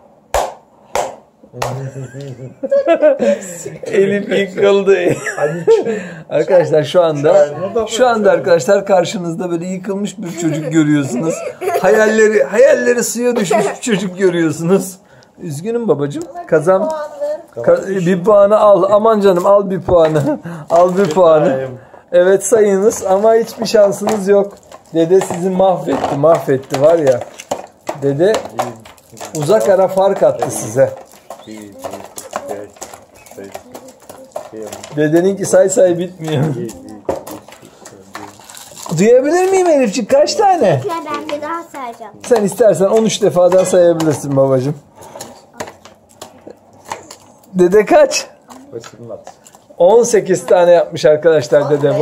Elif yıkıldı. Arkadaşlar şu anda şu anda arkadaşlar karşınızda böyle yıkılmış bir çocuk görüyorsunuz. Hayalleri hayalleri suya düşmüş bir çocuk görüyorsunuz. Üzgünüm babacığım. Kazan Ka- bir puanı al. Aman canım, al bir puanı. Al bir puanı. Evet, sayınız ama hiçbir şansınız yok. Dede sizi mahvetti, mahvetti var ya. Dede uzak ara fark attı size. Dedeninki say say bitmiyor. Duyabilir miyim Elifciğim? Kaç tane?
Ya ben bir daha sayacağım.
Sen istersen on üç defa daha sayabilirsin babacığım. Dede kaç? on sekiz tane yapmış arkadaşlar dede.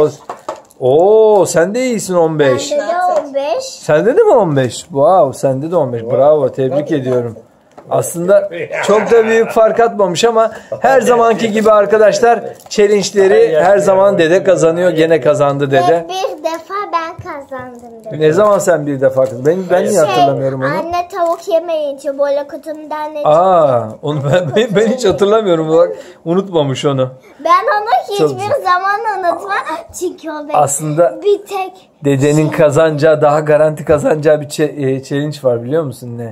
Oo, sen de iyisin on beş.
Bende de on beş.
Sende de mi on beş? Wow, sende de on beş. Bravo, tebrik ediyorum. Aslında çok da büyük fark atmamış ama her zamanki gibi arkadaşlar challenge'leri her zaman dede kazanıyor. Gene kazandı dede.
Ve bir defa ben kazandım dedi.
Ne zaman sen bir defa kazandın? Ben, ben niye hatırlamıyorum onu?
Anne tavuk yemeyince böyle kutumdan ne
Aa, onu ben, ben, ben hiç hatırlamıyorum. Bak, unutmamış onu.
Ben onu hiçbir
güzel.
zaman unutmam. Çünkü o benim
Aslında
bir tek
dedenin kazanacağı, daha garanti kazanacağı bir ç- e, challenge var, biliyor musun ne?
Ne?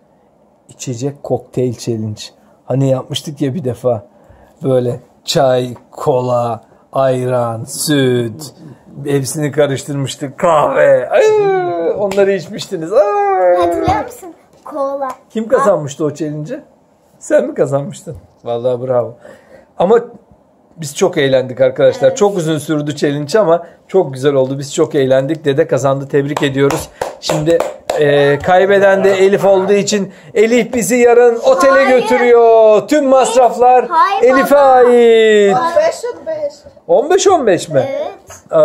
İçecek kokteyl challenge. Hani yapmıştık ya bir defa. Böyle çay, kola, ayran, süt, hepsini karıştırmıştık. Kahve. Ay, onları içmiştiniz. Ay.
Hatırlıyor musun? Kola.
Kim kazanmıştı o challenge'ı? Sen mi kazanmıştın? Vallahi bravo. Ama biz çok eğlendik arkadaşlar.
Evet.
Çok uzun sürdü challenge ama çok güzel oldu. Biz çok eğlendik. Dede kazandı. Tebrik ediyoruz. Şimdi e, kaybeden de Elif olduğu için Elif bizi yarın otele
Hayır.
götürüyor. Tüm masraflar
Hayır
Elif'e
baba.
ait.
beş on beş.
on beş on beş mi?
Evet.
Ee,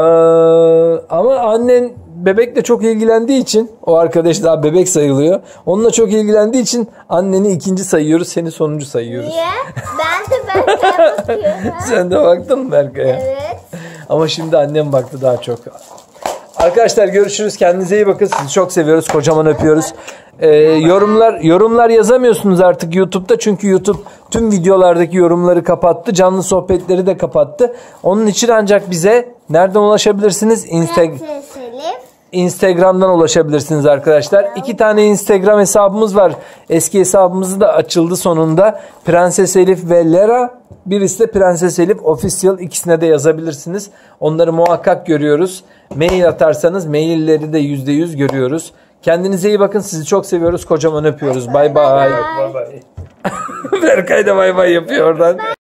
ama annen bebekle çok ilgilendiği için, o arkadaş daha bebek sayılıyor. Onunla çok ilgilendiği için anneni ikinci sayıyoruz, seni sonuncu sayıyoruz.
Niye? Ben de Berkay'a bakıyorum.
Sen de baktın mı Berkay'a?
Evet.
Ama şimdi annem baktı daha çok. Arkadaşlar görüşürüz. Kendinize iyi bakın. Sizi çok seviyoruz. Kocaman öpüyoruz. Ee, yorumlar yorumlar yazamıyorsunuz artık YouTube'da. Çünkü YouTube tüm videolardaki yorumları kapattı. Canlı sohbetleri de kapattı. Onun için ancak bize nereden ulaşabilirsiniz? Instagram.
Prenses Elif.
Instagram'dan ulaşabilirsiniz arkadaşlar. İki tane Instagram hesabımız var. Eski hesabımızı da açıldı sonunda. Prenses Elif ve Lera. Birisi de Prenses Elif Official. İkisine de yazabilirsiniz. Onları muhakkak görüyoruz. Mail atarsanız mailleri de yüzde yüz görüyoruz. Kendinize iyi bakın. Sizi çok seviyoruz. Kocaman öpüyoruz. Bay bay. Berkay da bay bay yapıyor oradan.